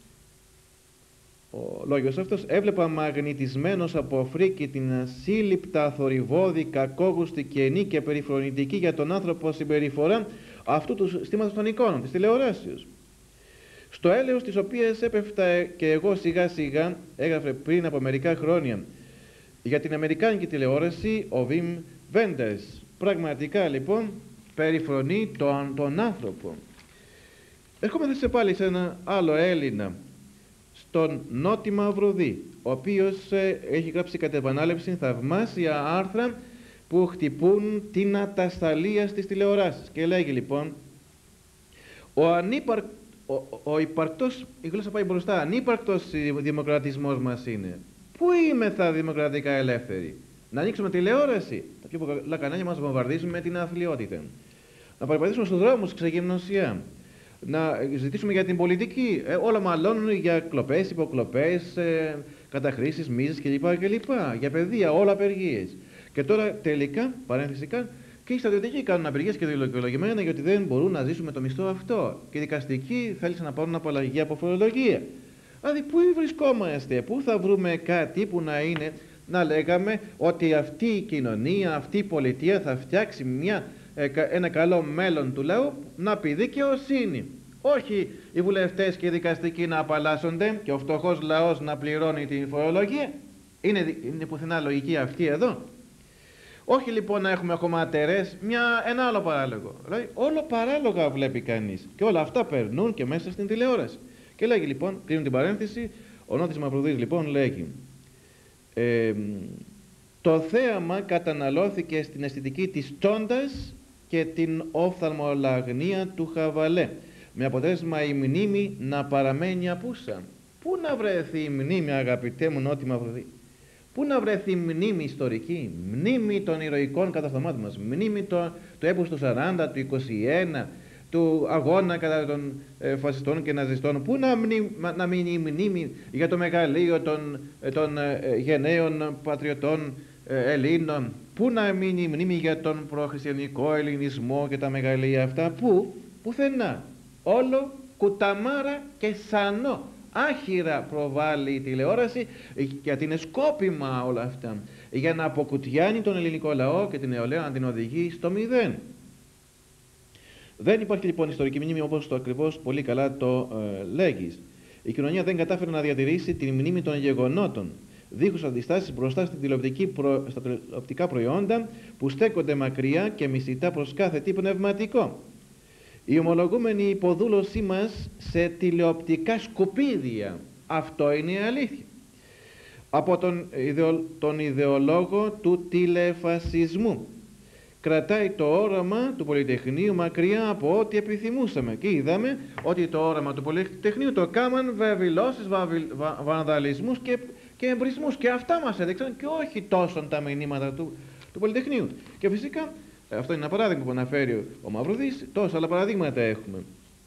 ο λόγιος αυτός, έβλεπα μαγνητισμένος από φρίκη την ασύλληπτα, θορυβώδη, κακόγουστη, κενή και περιφρονητική για τον άνθρωπο συμπεριφορά αυτού του συστήματος των εικόνων, της τηλεοράσεως. Στο έλεος της οποίας έπεφτα και εγώ σιγά σιγά, έγραφε πριν από μερικά χρόνια για την αμερικάνικη τηλεόραση ο Βιμ Βέντερς. Πραγματικά λοιπόν περιφρονεί τον, τον άνθρωπο. Ερχόμαστε πάλι σε ένα άλλο Έλληνα, στον Νότι Μαυρουδή, ο οποίος ε, έχει γράψει κατ' επανάληψη θαυμάσια άρθρα που χτυπούν την ατασταλία στις τηλεοράσεις. Και λέγει λοιπόν, Ο, ανύπαρ, ο, ο υπαρκτός, η γλώσσα πάει μπροστά, ανύπαρκτος δημοκρατισμός μας είναι. Πού είμεθα δημοκρατικά ελεύθεροι? Να ανοίξουμε τηλεόραση? Τα πιο πολλά κανάλια μας βομβαρδίζουν με την αθλιότητα. Να παραπατήσουμε στους δρόμους ξεγυμνωσιά. Να ζητήσουμε για την πολιτική. Ε, όλα μαλώνουν για κλοπές, υποκλοπές, ε, καταχρήσεις, μίζες κλπ. κλπ. Για παιδεία, όλα απεργίες. Και τώρα τελικά, παρένθεσικα, και οι στρατιωτικοί κάνουν απεργίες και δικαιολογημένα γιατί δεν μπορούν να ζήσουν με το μισθό αυτό. Και οι δικαστικοί θέλησαν να πάρουν απαλλαγή από φορολογία. Δηλαδή, πού βρισκόμαστε, πού θα βρούμε κάτι που να είναι, να λέγαμε ότι αυτή η κοινωνία, αυτή η πολιτεία θα φτιάξει μια, ένα καλό μέλλον του λαού, να πει δικαιοσύνη. Όχι οι βουλευτές και οι δικαστικοί να απαλλάσσονται και ο φτωχός λαός να πληρώνει την φορολογία. Είναι, είναι πουθενά λογική αυτή εδώ? Όχι λοιπόν να έχουμε κομματερές, μια, ένα άλλο παράλογο. Δηλαδή, όλο παράλογα βλέπει κανείς και όλα αυτά περνούν και μέσα στην τηλεόραση. Και λέγει λοιπόν, κλείνω την παρένθεση, ο Νότης Μαυρουδής λοιπόν λέγει ε, το θέαμα καταναλώθηκε στην αισθητική της τσόντας και την οφθαλμολαγνία του χαβαλέ, με αποτέλεσμα η μνήμη να παραμένει απούσα. Πού να βρεθεί η μνήμη, αγαπητέ μου Νότη Μαυρουδή? Πού να βρεθεί η μνήμη ιστορική, μνήμη των ηρωικών κατασταμάτων μας, μνήμη το, το έπους του σαράντα, του είκοσι ένα, του αγώνα κατά των ε, φασιστών και ναζιστών? Πού να, μνή, να μείνει η μνήμη για το μεγαλείο των, των ε, γενναίων πατριωτών ε, Ελλήνων? Πού να μείνει η μνήμη για τον προχριστιανικό ελληνισμό και τα μεγαλεία αυτά? Πού? Πουθενά. Όλο κουταμάρα και σανό. Άχυρα προβάλλει η τηλεόραση, γιατί είναι σκόπιμα όλα αυτά, για να αποκουτιάνει τον ελληνικό λαό και την νεολαία να την οδηγεί στο μηδέν. Δεν υπάρχει λοιπόν ιστορική μνήμη, όπως το ακριβώς πολύ καλά το ε, λέγεις. Η κοινωνία δεν κατάφερε να διατηρήσει την μνήμη των γεγονότων, δίχως αντιστάσεις μπροστά στην τηλεοπτική προ... στα τηλεοπτικά προϊόντα που στέκονται μακριά και μισητά προς κάθε τι πνευματικό. Η ομολογούμενη υποδούλωσή μας σε τηλεοπτικά σκουπίδια, αυτό είναι η αλήθεια. Από τον, ιδεο, τον ιδεολόγο του τηλεφασισμού κρατάει το όραμα του Πολυτεχνείου μακριά από ό,τι επιθυμούσαμε. Και είδαμε ότι το όραμα του Πολυτεχνείου το κάμαν βεβηλώσεις, βα, βανδαλισμούς και, και εμπρισμούς. Και αυτά μας έδειξαν και όχι τόσο τα μηνύματα του, του Πολυτεχνείου. Και φυσικά αυτό είναι ένα παράδειγμα που αναφέρει ο Μαυρουδής, τόσα άλλα παραδείγματα έχουμε.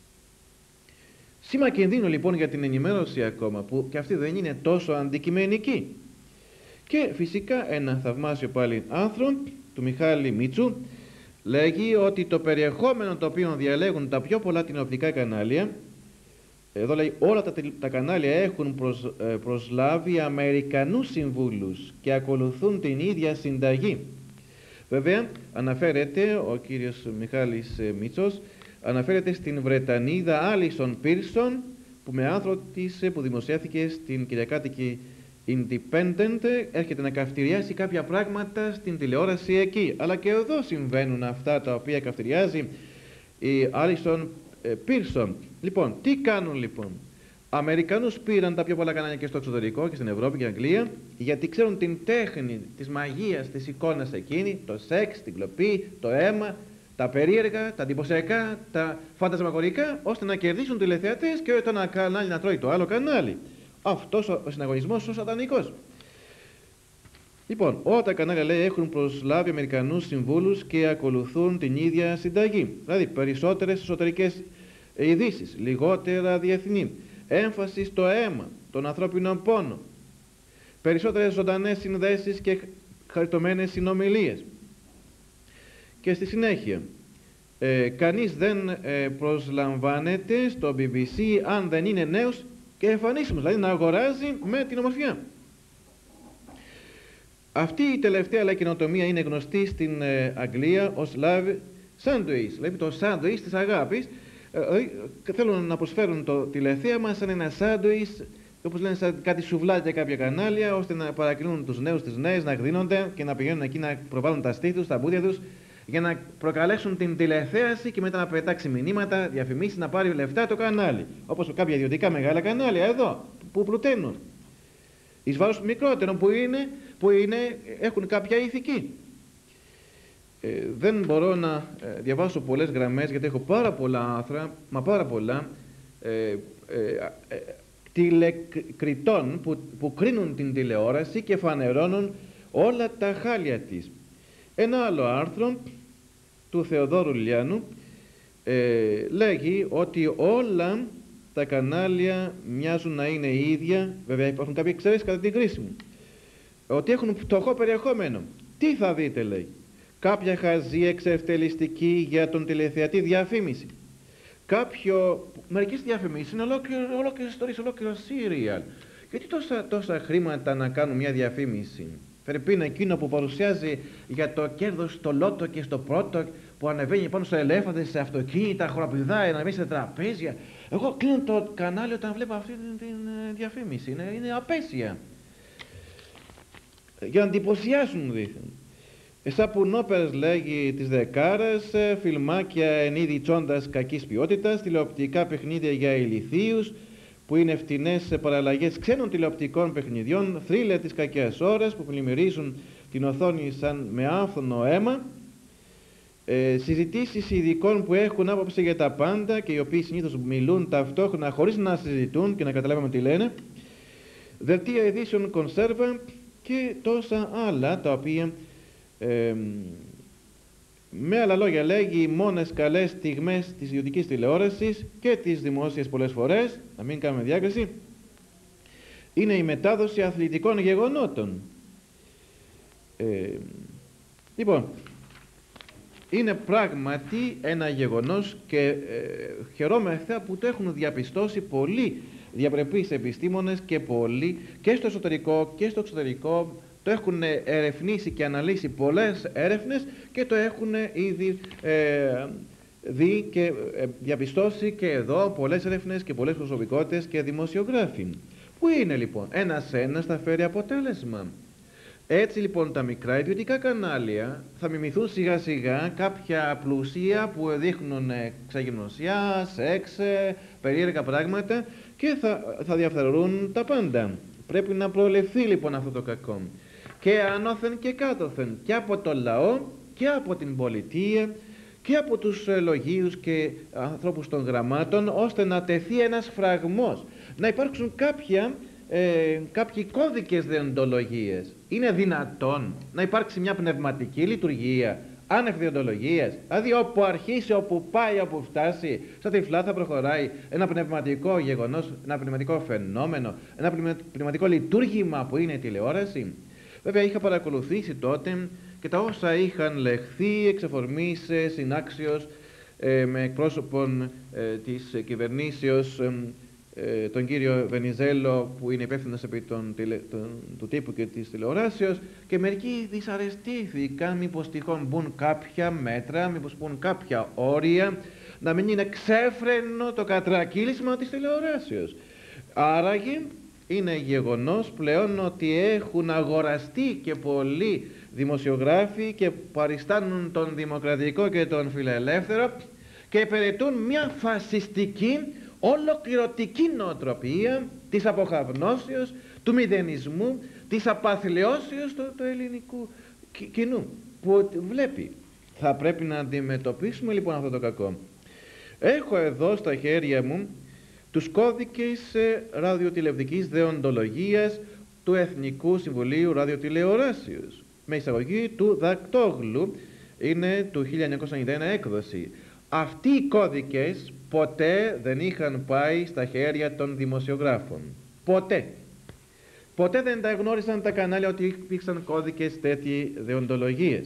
Σήμα κινδύνου λοιπόν για την ενημέρωση ακόμα, που και αυτή δεν είναι τόσο αντικειμενική. Και φυσικά ένα θαυμάσιο πάλι άρθρο του Μιχάλη Μίτσου λέγει ότι το περιεχόμενο το οποίο διαλέγουν τα πιο πολλά τηλεοπτικά κανάλια, εδώ λέει όλα τα, τα κανάλια έχουν προσ, ε, προσλάβει Αμερικανούς συμβούλους και ακολουθούν την ίδια συνταγή. Βέβαια, αναφέρεται, ο κύριος Μιχάλης Μίτσος, αναφέρεται στην Βρετανίδα Άλισον Πίρσον, που με άρθρο της που δημοσιεύθηκε στην κυριακάτικη Independent έρχεται να καυτηριάσει κάποια πράγματα στην τηλεόραση εκεί. Αλλά και εδώ συμβαίνουν αυτά τα οποία καυτηριάζει η Άλισον Πίρσον. Λοιπόν, τι κάνουν λοιπόν? Αμερικανούς πήραν τα πιο πολλά κανάλια και στο εξωτερικό και στην Ευρώπη και Αγγλία, γιατί ξέρουν την τέχνη της μαγείας της εικόνας εκείνη, το σεξ, την κλοπή, το αίμα, τα περίεργα, τα εντυπωσιακά, τα φαντασμαγορικά, ώστε να κερδίσουν τηλεθεατές και το ένα κανάλι να τρώει το άλλο κανάλι. Αυτός ο συναγωνισμός ο σατανικός. Λοιπόν, όλα τα κανάλια λέει έχουν προσλάβει Αμερικανούς συμβούλους και ακολουθούν την ίδια συνταγή. Δηλαδή περισσότερες εσωτερικές ειδήσεις, λιγότερα διεθνή. Έμφαση στο αίμα, τον ανθρώπινο πόνο. Περισσότερες ζωντανές συνδέσεις και χαριτωμένες συνομιλίες. Και στη συνέχεια, ε, κανείς δεν ε, προσλαμβάνεται στο μπι μπι σι αν δεν είναι νέος και εμφανίσιμος, δηλαδή να αγοράζει με την ομορφιά. Αυτή η τελευταία αλλά καινοτομία είναι γνωστή στην ε, Αγγλία ως love sandwich, δηλαδή το σάντουιτς της αγάπης. Ε, θέλουν να προσφέρουν το τηλεθέαμα σαν ένα σάντουιτς, όπως λένε σαν κάτι σουβλάκια κάποια κανάλια, ώστε να παρακινούν τους νέους, τις νέες να εκδίνονται και να πηγαίνουν εκεί να προβάλλουν τα στήθη τους, τα μπούδια τους, για να προκαλέσουν την τηλεθέαση και μετά να πετάξει μηνύματα, διαφημίσεις, να πάρει λεφτά το κανάλι. Όπως κάποια ιδιωτικά μεγάλα κανάλια εδώ, που πλουταίνουν. Εις βάρος μικρότερων που, είναι, που είναι, έχουν κάποια ηθική. Ε, δεν μπορώ να ε, διαβάσω πολλές γραμμές, γιατί έχω πάρα πολλά άθρα, μα πάρα πολλά, ε, ε, ε, τηλεκριτών που, που κρίνουν την τηλεόραση και φανερώνουν όλα τα χάλια της. Ένα άλλο άρθρο του Θεοδόρου Λιάνου ε, λέγει ότι όλα τα κανάλια μοιάζουν να είναι ίδια, βέβαια υπάρχουν κάποιοι εξαιρέσεις κατά την κρίση μου, ότι έχουν φτωχό περιεχόμενο. Τι θα δείτε, λέει? Κάποια χαζή εξευτελιστική για τον τηλεθεατή διαφήμιση. Κάποιο, μερικές διαφημίσεις είναι ολόκληρες ιστορίες, ολόκληρο σύριαλ. Γιατί τόσα, τόσα χρήματα να κάνουν μια διαφήμιση? Φερπίν εκείνο που παρουσιάζει για το κέρδος στο λότο και στο πρώτο, που ανεβαίνει πάνω σε ελέφαντες, σε αυτοκίνητα, χοραπηδάει, ανεβαίνει σε τραπέζια. Εγώ κλείνω το κανάλι όταν βλέπω αυτή την, την διαφήμιση. Είναι, είναι απέσια. Για να εντυπωσιάσουν δήθεν. Σαπουνόπερες, λέγει, της Δεκάρας, φιλμάκια εν είδη τσόντας κακής ποιότητας, τηλεοπτικά παιχνίδια για ηλιθίους, που είναι φτηνές παραλλαγές ξένων τηλεοπτικών παιχνιδιών, θρίλερ της κακιάς ώρας που πλημμυρίζουν την οθόνη σαν με άφθονο αίμα, ε, συζητήσεις ειδικών που έχουν άποψη για τα πάντα και οι οποίοι συνήθως μιλούν ταυτόχρονα χωρίς να συζητούν και να καταλάβουμε τι λένε, δελτία ειδήσεων κονσέρβα και τόσα άλλα, τα οποία ε, με άλλα λόγια, λέγει, οι μόνες καλές στιγμές της ιδιωτικής τηλεόρασης και της δημόσιας πολλές φορές, να μην κάνουμε διάκριση, είναι η μετάδοση αθλητικών γεγονότων. Ε, λοιπόν, είναι πράγματι ένα γεγονός και ε, χαιρόμεθα που το έχουν διαπιστώσει πολλοί διαπρεπείς επιστήμονες και πολλοί και στο εσωτερικό και στο εξωτερικό. Το έχουν ερευνήσει και αναλύσει πολλές έρευνες και το έχουν ήδη ε, δει και ε, διαπιστώσει και εδώ πολλές έρευνες και πολλές προσωπικότητες και δημοσιογράφοι. Πού είναι λοιπόν? Ένας ένας θα φέρει αποτέλεσμα. Έτσι λοιπόν τα μικρά ιδιωτικά κανάλια θα μιμηθούν σιγά σιγά κάποια πλουσία που δείχνουν ξαγυμνωσιά, σεξ, περίεργα πράγματα και θα, θα διαφθαρρούν τα πάντα. Πρέπει να προληφθεί λοιπόν αυτό το κακό. Και ανώθεν και κάτωθεν, και από το λαό και από την πολιτεία και από τους λογίους και ανθρώπους των γραμμάτων, ώστε να τεθεί ένας φραγμός, να υπάρξουν κάποια, ε, κάποιοι κώδικες δεοντολογίες. Είναι δυνατόν να υπάρξει μια πνευματική λειτουργία άνευ δεοντολογίας? Δηλαδή όπου αρχίσει, όπου πάει, όπου φτάσει, σαν τυφλά θα προχωράει ένα πνευματικό γεγονός, ένα πνευματικό φαινόμενο, ένα πνευματικό λειτουργήμα που είναι η τηλεόραση. Βέβαια είχα παρακολουθήσει τότε και τα όσα είχαν λεχθεί εξ αφορμής συνάξεως ε, με εκπρόσωπον ε, της κυβερνήσεως, ε, τον κύριο Βενιζέλο, που είναι υπεύθυνος επί τον, τον, του τύπου και της τηλεοράσεως, και μερικοί δυσαρεστήθηκαν μήπως τυχόν μπουν κάποια μέτρα, μήπως μπουν κάποια όρια, να μην είναι ξέφρενο το κατρακύλισμα της τηλεοράσεως. Άραγε είναι γεγονός πλέον ότι έχουν αγοραστεί και πολλοί δημοσιογράφοι και παριστάνουν τον δημοκρατικό και τον φιλελεύθερο και υπηρετούν μια φασιστική, ολοκληρωτική νοοτροπία της αποχαυνώσεως, του μηδενισμού, της απαθλιώσεως του, του ελληνικού κοινού, που βλέπει. Θα πρέπει να αντιμετωπίσουμε λοιπόν αυτό το κακό. Έχω εδώ στα χέρια μου τους κώδικες ραδιοτηλεοπτικής δεοντολογίας του Εθνικού Συμβουλίου Ραδιοτηλεοράσεως, με εισαγωγή του Δακτόγλου, είναι του χίλια εννιακόσια ενενήντα ένα έκδοση. Αυτοί οι κώδικες ποτέ δεν είχαν πάει στα χέρια των δημοσιογράφων. Ποτέ. Ποτέ δεν τα γνώρισαν τα κανάλια ότι υπήρξαν κώδικες τέτοιοι δεοντολογίες.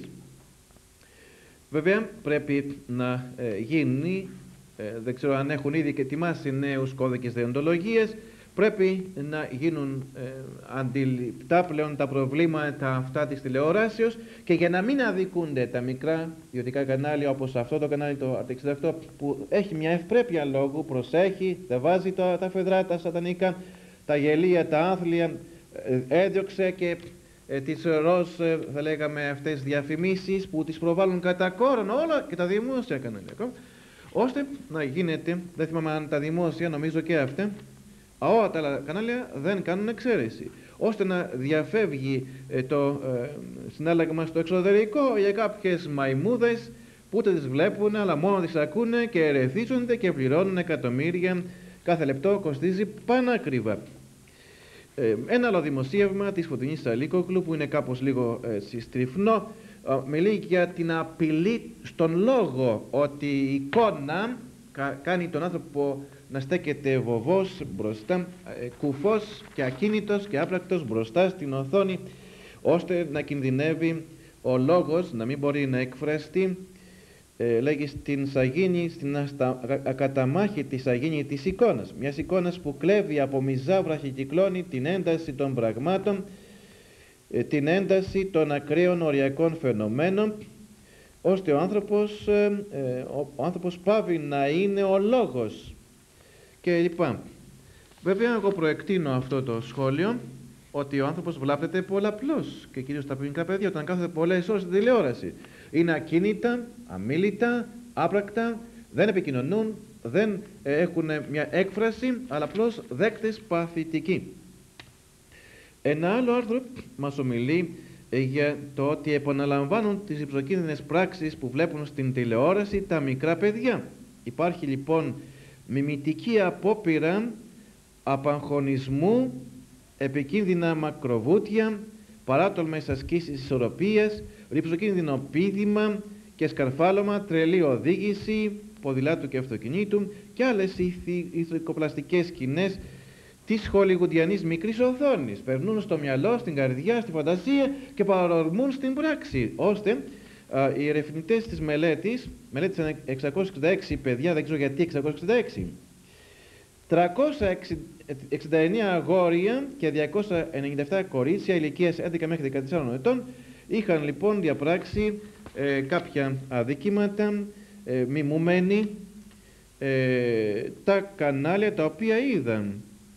Βέβαια πρέπει να ε, γίνει, ε, δεν ξέρω αν έχουν ήδη και ετοιμάσει νέους κώδικες δεοντολογίες, πρέπει να γίνουν ε, αντιληπτά πλέον τα προβλήματα αυτά της τηλεοράσεως, και για να μην αδικούνται τα μικρά ιδιωτικά κανάλια όπως αυτό το κανάλι το Άρτ εξήντα οκτώ, που έχει μια ευπρέπεια λόγου, προσέχει, δεν βάζει τα, τα φεδρά, τα σατανικά, τα γελία, τα άθλια, ε, έδιωξε και ε, τις ροζ, ε, θα λέγαμε, αυτές διαφημίσεις που τις προβάλλουν κατά κόρον όλα και τα δημόσια κανάλια, ώστε να γίνεται, δεν θυμάμαι αν τα δημόσια, νομίζω και αυτά, όλα τα άλλα κανάλια δεν κάνουν εξαίρεση, ώστε να διαφεύγει ε, το ε, συνάλλαγμα στο εξωτερικό για κάποιες μαϊμούδες που ούτε τις βλέπουν, αλλά μόνο τις ακούνε και ερεθίζονται και πληρώνουν εκατομμύρια κάθε λεπτό, κοστίζει πανάκριβα. Ε, ένα άλλο δημοσίευμα της Φωτεινής Σαλίκοκλου, που είναι κάπως λίγο ε, συστριφνό, ε, μιλεί για την απειλή στον λόγο, ότι η εικόνα κα, κάνει τον άνθρωπο να στέκεται βοβός μπροστά, ε, κουφός και ακίνητος και άπρακτος μπροστά στην οθόνη, ώστε να κινδυνεύει ο λόγος, να μην μπορεί να εκφραστεί. Ε, λέγει στην σαγίνη, στην αστα... ακαταμάχη της σαγίνη της εικόνας, μιας εικόνας που κλέβει από μιζάβραχη κυκλώνει την ένταση των πραγμάτων, ε, την ένταση των ακραίων οριακών φαινομένων, ώστε ο άνθρωπος, ε, ε, ο, ο άνθρωπος πάβει να είναι ο λόγος και λοιπά. Βέβαια, εγώ προεκτείνω αυτό το σχόλιο, ότι ο άνθρωπος βλάπτεται πολλαπλώς και κυρίως τα μικρά παιδιά όταν κάθονται πολλές ώρες στην τηλεόραση. Είναι ακίνητα, αμίλητα, άπρακτα, δεν επικοινωνούν, δεν ε, έχουν μια έκφραση, αλλά απλώς δέκτες παθητικοί. Ένα άλλο άρθρο μας ομιλεί ε, για το ότι επαναλαμβάνουν τις υψοκίνδυνες πράξεις που βλέπουν στην τηλεόραση τα μικρά παιδιά. Υπάρχει λοιπόν μιμητική απόπειρα απαγχωνισμού, επικίνδυνα μακροβούτια, παράτολμες ασκήσεις ισορροπίας, ρυψοκίνδυνο πήδημα και σκαρφάλωμα, τρελή οδήγηση ποδηλάτου και αυτοκινήτου και άλλες ηθικοπλαστικές σκηνές της χολιγουντιανής μικρής οθόνης. Περνούν στο μυαλό, στην καρδιά, στη φαντασία και παρορμούν στην πράξη, ώστε α, οι ερευνητές της μελέτης, μελέτησαν εξακόσια εξήντα έξι παιδιά, δεν ξέρω γιατί εξακόσια εξήντα έξι, τριακόσια εξήντα εννέα αγόρια και διακόσια ενενήντα επτά κορίτσια ηλικίας έντεκα μέχρι δεκατέσσερα ετών είχαν λοιπόν διαπράξει ε, κάποια αδικήματα, ε, μιμουμένοι ε, τα κανάλια τα οποία είδαν.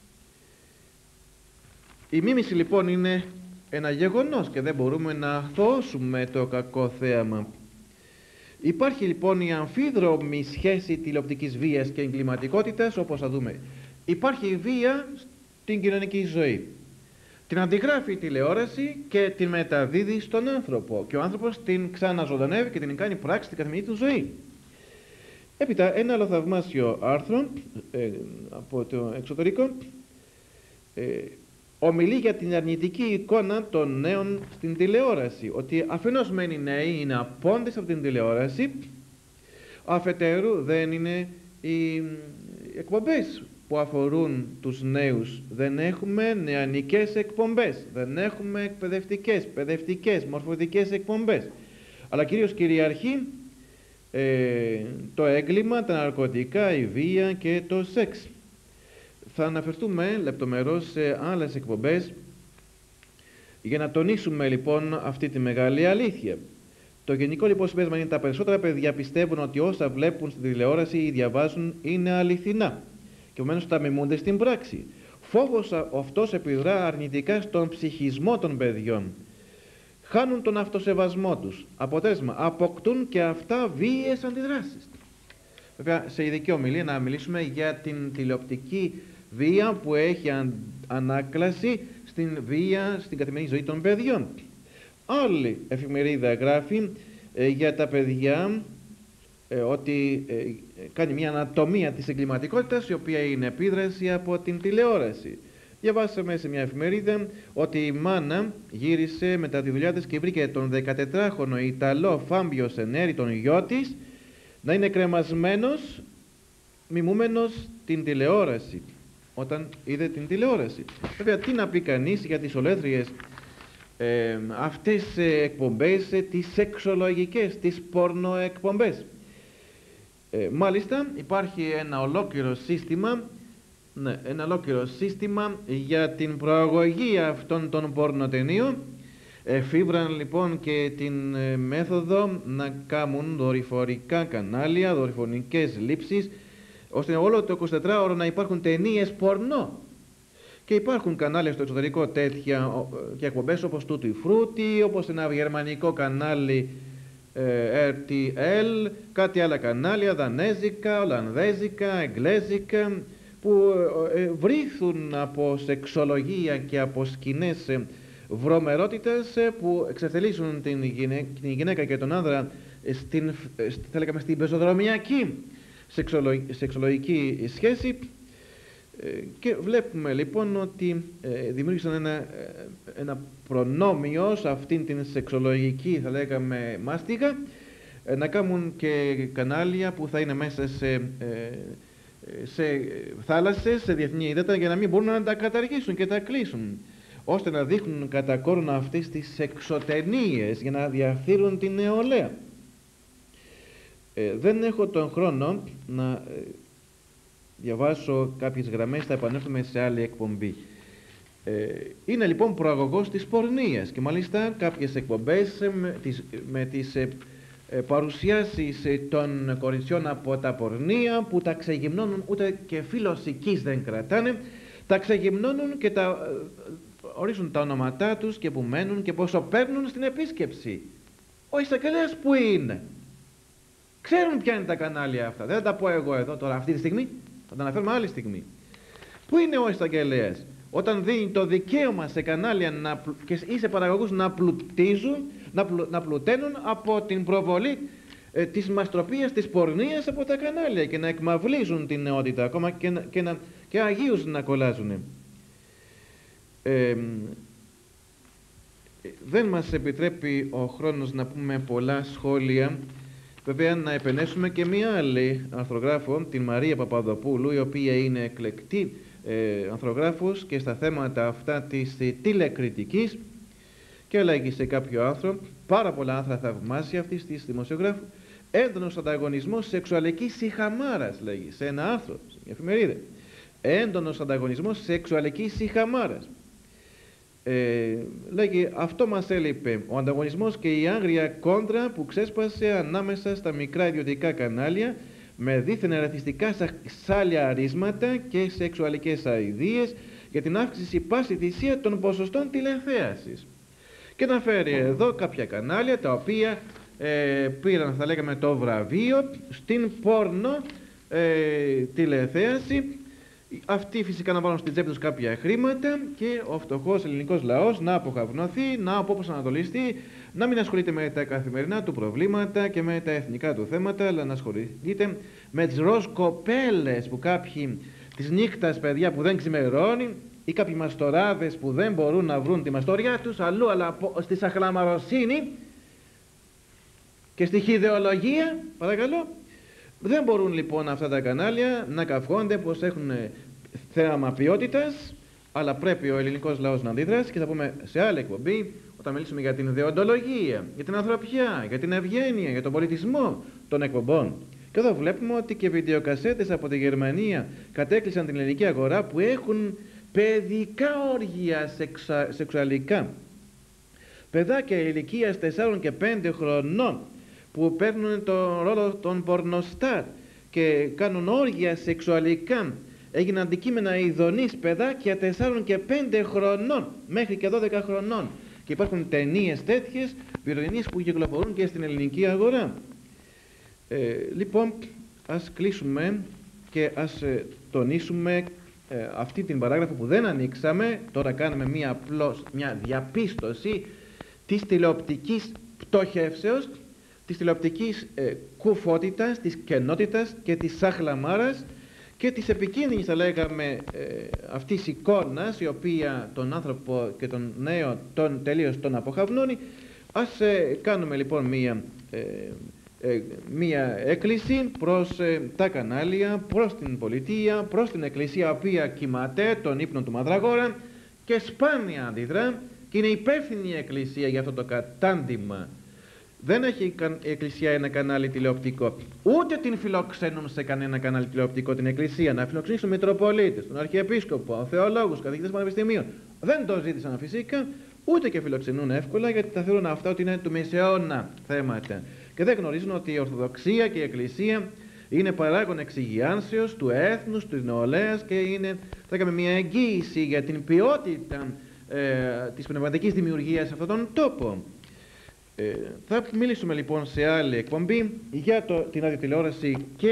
Η μίμηση λοιπόν είναι ένα γεγονός και δεν μπορούμε να αθωώσουμε το κακό θέαμα. Υπάρχει λοιπόν η αμφίδρομη σχέση τηλεοπτικής βίας και εγκληματικότητας, όπως θα δούμε. Υπάρχει η βία στην κοινωνική ζωή. Την αντιγράφει η τηλεόραση και την μεταδίδει στον άνθρωπο. Και ο άνθρωπος την ξαναζωντανεύει και την κάνει πράξη στην καθημερινή του ζωή. Έπειτα, ένα άλλο θαυμάσιο άρθρο ε, από το εξωτερικό ε, ομιλεί για την αρνητική εικόνα των νέων στην τηλεόραση. Ότι αφενός μεν οι νέοι είναι απόντες από την τηλεόραση, αφετέρου δεν είναι οι εκπομπές που αφορούν τους νέους. Δεν έχουμε νεανικές εκπομπές, δεν έχουμε εκπαιδευτικές, παιδευτικές, μορφωτικές εκπομπές. Αλλά κυρίως κυριαρχεί ε, το έγκλημα, τα ναρκωτικά, η βία και το σεξ. Θα αναφερθούμε λεπτομερώς σε άλλες εκπομπές για να τονίσουμε λοιπόν αυτή τη μεγάλη αλήθεια. Το γενικό λοιπόν συμπέρασμα είναι ότι τα περισσότερα παιδιά πιστεύουν ότι όσα βλέπουν στην τηλεόραση ή διαβάζουν είναι αληθινά και επομένως τα μιμούνται στην πράξη. Φόβος αυτός επιδρά αρνητικά στον ψυχισμό των παιδιών. Χάνουν τον αυτοσεβασμό τους. Αποτέλεσμα, αποκτούν και αυτά βίαιες αντιδράσεις. Βέβαια, σε ειδική ομιλία να μιλήσουμε για την τηλεοπτική βία που έχει αν, ανάκλαση στην βία στην καθημερινή ζωή των παιδιών. Άλλη εφημερίδα γράφει ε, για τα παιδιά ε, ότι ε, κάνει μια ανατομία της εγκληματικότητας, η οποία είναι επίδραση από την τηλεόραση. Διαβάσαμε σε μια εφημερίδα ότι η μάνα γύρισε μετά τη δουλειά της και βρήκε τον δεκατετράχρονο Ιταλό Φάμπιο Σενέρη, τον γιο της, να είναι κρεμασμένος, μιμούμενος την τηλεόραση, όταν είδε την τηλεόραση. Βέβαια, τι να πει κανείς για τις ολέθριες ε, αυτές ε, εκπομπές, ε, τις σεξολογικές, τις πορνοεκπομπές. Ε, μάλιστα, υπάρχει ένα ολόκληρο σύστημα, ναι, ένα ολόκληρο σύστημα για την προαγωγή αυτών των πορνοτενίων. Εφήβραν λοιπόν και την ε, μέθοδο να κάνουν δορυφορικά κανάλια, δορυφορικές λήψεις, ώστε όλο το εικοσιτετράωρο να υπάρχουν ταινίες πορνό. Και υπάρχουν κανάλια στο εξωτερικό τέτοια και εκπομπές όπως Tutti Frutti, όπως ένα γερμανικό κανάλι ε, αρ τι ελ, κάτι άλλα κανάλια, δανέζικα, ολλανδέζικα, εγγλέζικα, που ε, βρίθουν από σεξολογία και από σκηνές ε, βρωμερότητας ε, που εξευτελίσουν την, γυναί, την γυναίκα και τον άνδρα στην, ε, θα λέγαμε, στην πεζοδρομιακή σεξολο, σεξολογική σχέση. Και βλέπουμε λοιπόν ότι ε, δημιούργησαν ένα, ένα προνόμιο σε αυτήν την σεξολογική, θα λέγαμε, μάστιγα, ε, να κάνουν και κανάλια που θα είναι μέσα σε, ε, σε θάλασσες, σε διεθνή ύδατα, για να μην μπορούν να τα καταργήσουν και τα κλείσουν, ώστε να δείχνουν κατά κόρον αυτές τις εξωτενίες για να διαφθείρουν την νεολαία. Ε, δεν έχω τον χρόνο να διαβάσω κάποιες γραμμές, θα επανέλθουμε σε άλλη εκπομπή. Ε, είναι λοιπόν προαγωγός της πορνείας και μάλιστα κάποιες εκπομπές με τις, με τις ε, ε, παρουσιάσεις των κοριτσιών από τα πορνεία που τα ξεγυμνώνουν, ούτε και φιλοσικής δεν κρατάνε, τα ξεγυμνώνουν και τα ε, ορίζουν τα ονόματά τους και που μένουν και πόσο παίρνουν στην επίσκεψη. Ο εισαγγελέας που είναι? Ξέρουν ποια είναι τα κανάλια αυτά, δεν θα τα πω εγώ εδώ τώρα αυτή τη στιγμή. Θα τα αναφέρουμε άλλη στιγμή. Πού είναι ο εισαγγελέας όταν δίνει το δικαίωμα σε κανάλια να, και ή σε παραγωγούς να πλουτίζουν, να, πλου, να πλουταίνουν από την προβολή ε, της μαστροπίας, της πορνείας από τα κανάλια και να εκμαυλίζουν την νεότητα ακόμα και, να, και, να, και αγίους να κολλάζουν. Ε, δεν μας επιτρέπει ο χρόνος να πούμε πολλά σχόλια. Βέβαια να επενέσουμε και μία άλλη ανθρογράφο, την Μαρία Παπαδοπούλου, η οποία είναι εκλεκτή ε, ανθρογράφος και στα θέματα αυτά της ε, τηλεκριτικής, και λέγει σε κάποιο άρθρο, πάρα πολλά άρθρα θαυμάσια αυτής της δημοσιογράφου, έντονος ανταγωνισμός σεξουαλικής σιχαμάρας, λέγει σε ένα άρθρο, σε μια εφημερίδα. Έντονος ανταγωνισμός σεξουαλικής σιχαμάρας. Ε, λέγει, αυτό μας έλειπε, ο ανταγωνισμός και η άγρια κόντρα που ξέσπασε ανάμεσα στα μικρά ιδιωτικά κανάλια με δίθεν ρατσιστικά σάλια αρίσματα και σεξουαλικές αηδίες για την αύξηση πάση θυσία των ποσοστών τηλεθέασης. Και να φέρει εδώ κάποια κανάλια τα οποία ε, πήραν, θα λέγαμε, το βραβείο στην πόρνο ε, τηλεθέαση. Αυτοί φυσικά να βάλουν στην τσέπη τους κάποια χρήματα και ο φτωχός ελληνικός λαός να αποχαυνωθεί, να αποπροσανατολιστεί, να μην ασχολείται με τα καθημερινά του προβλήματα και με τα εθνικά του θέματα, αλλά να ασχολείται με τις ροζ κοπέλες που κάποιοι της νύχτας, παιδιά, που δεν ξημερώνει, ή κάποιοι μαστοράδες που δεν μπορούν να βρουν τη μαστοριά τους αλλού, αλλά στη σαχλαμαροσύνη και στη χιδεολογία, παρακαλώ. Δεν μπορούν λοιπόν αυτά τα κανάλια να καυχόνται πως έχουν θέαμα ποιότητας, αλλά πρέπει ο ελληνικός λαός να αντιδράσει και θα πούμε σε άλλη εκπομπή, όταν μιλήσουμε για την δεοντολογία, για την ανθρωπιά, για την ευγένεια, για τον πολιτισμό των εκπομπών. Και εδώ βλέπουμε ότι και βιντεοκασέτες από τη Γερμανία κατέκλυσαν την ελληνική αγορά που έχουν παιδικά όργια σεξα, σεξουαλικά. Παιδάκια ηλικίας τεσσάρων και πέντε χρονών που παίρνουν τον ρόλο των πορνοστάρ και κάνουν όργια σεξουαλικά. Έγιναν αντικείμενα ειδονής παιδάκια τεσσάρων και πέντε χρονών μέχρι και δώδεκα χρονών. Και υπάρχουν ταινίες τέτοιες, βιντεοτενίες που κυκλοφορούν και στην ελληνική αγορά. Ε, λοιπόν, ας κλείσουμε και ας ε, τονίσουμε ε, αυτή την παράγραφο που δεν ανοίξαμε. Τώρα κάνουμε μία, απλώς, μία διαπίστωση της τηλεοπτικής πτωχεύσεως, της τηλεοπτικής ε, κουφότητας, της κενότητας και της σαχλαμάρας και της επικίνδυνης, θα λέγαμε, ε, αυτής εικόνας, η οποία τον άνθρωπο και τον νέο τον τελείως τον αποχαυνώνει. Ας ε, κάνουμε λοιπόν μία, ε, ε, μία έκκληση προς ε, τα κανάλια, προς την πολιτεία, προς την εκκλησία, η οποία κοιμάται τον ύπνο του Μαδραγόρα και σπάνια αντιδρά, και είναι υπεύθυνη η εκκλησία για αυτό το κατάντημα. Δεν έχει η εκκλησία ένα κανάλι τηλεοπτικό, ούτε την φιλοξενούν σε κανένα κανάλι τηλεοπτικό την εκκλησία, να φιλοξενήσουν μητροπολίτες, τον αρχιεπίσκοπο, θεολόγους, καθηγητές πανεπιστημίων. Δεν το ζήτησαν φυσικά, ούτε και φιλοξενούν εύκολα, γιατί τα θεωρούν αυτά ότι είναι του μεσαιώνα θέματα. Και δεν γνωρίζουν ότι η Ορθοδοξία και η εκκλησία είναι παράγον εξυγιάνσεως του έθνους, της νεολαίας, και είναι, θα έκαμε, μια εγγύηση για την ποιότητα ε, της πνευματικής δημιουργίας σε αυτόν τον τόπο. Ε, θα μιλήσουμε λοιπόν σε άλλη εκπομπή για το, την ραδιοτηλεόραση και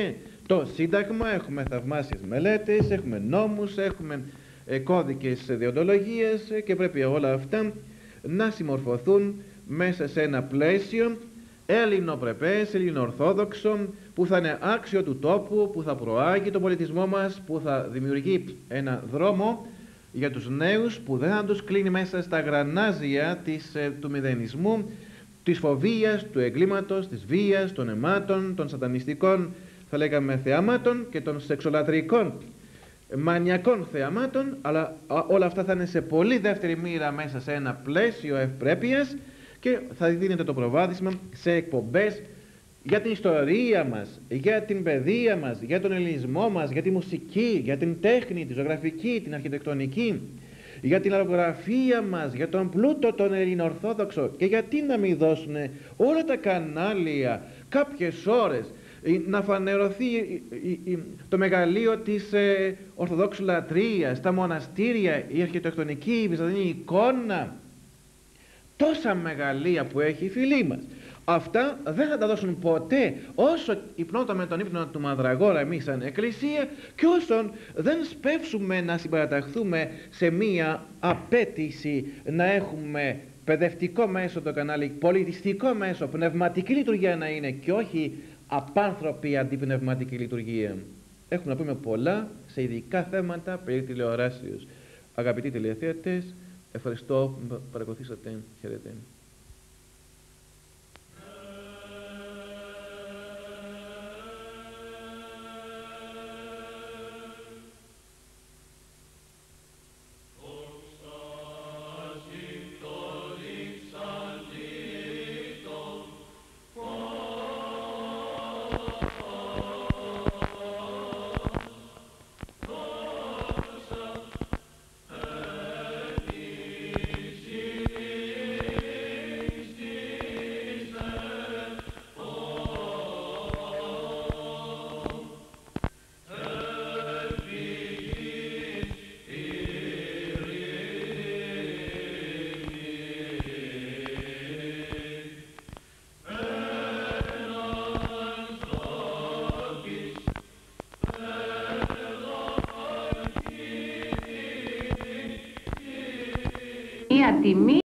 το Σύνταγμα, έχουμε θαυμάσιες μελέτες, έχουμε νόμους, έχουμε ε, κώδικες δεοντολογίες και πρέπει όλα αυτά να συμμορφωθούν μέσα σε ένα πλαίσιο ελληνοπρεπές, ελληνοορθόδοξο, που θα είναι άξιο του τόπου, που θα προάγει τον πολιτισμό μας, που θα δημιουργεί ένα δρόμο για τους νέους, που δεν θα τους κλείνει μέσα στα γρανάζια της, ε, του μηδενισμού, της φοβίας, του εγκλήματος, της βίας, των αιμάτων, των σατανιστικών, θα λέγαμε, θεαμάτων και των σεξολατρικών μανιακών θεαμάτων, αλλά όλα αυτά θα είναι σε πολύ δεύτερη μοίρα μέσα σε ένα πλαίσιο ευπρέπειας και θα δίνεται το προβάδισμα σε εκπομπές για την ιστορία μας, για την παιδεία μας, για τον ελληνισμό μας, για τη μουσική, για την τέχνη, τη ζωγραφική, την αρχιτεκτονική, για την αλλογραφία μας, για τον πλούτο τον ελληνοορθόδοξο. Και γιατί να μην δώσουν όλα τα κανάλια κάποιες ώρες να φανερωθεί το μεγαλείο της ε, Ορθοδόξου λατρείας, τα μοναστήρια, η αρχιτεκτονική, η βυζαντινή εικόνα, τόσα μεγαλεία που έχει η φυλή μας. Αυτά δεν θα τα δώσουν ποτέ όσο υπνώτα με τον ύπνο του Μανδραγόρα εμείς σαν εκκλησία, και όσον δεν σπεύσουμε να συμπαραταχθούμε σε μία απέτηση να έχουμε παιδευτικό μέσο το κανάλι, πολιτιστικό μέσο, πνευματική λειτουργία να είναι και όχι απάνθρωπη αντιπνευματική λειτουργία. Έχουμε να πούμε πολλά σε ειδικά θέματα περί τηλεοράσεως. Αγαπητοί τηλεθεατές, ευχαριστώ που παρακολουθήσατε. Χαίρετε. Μία τιμή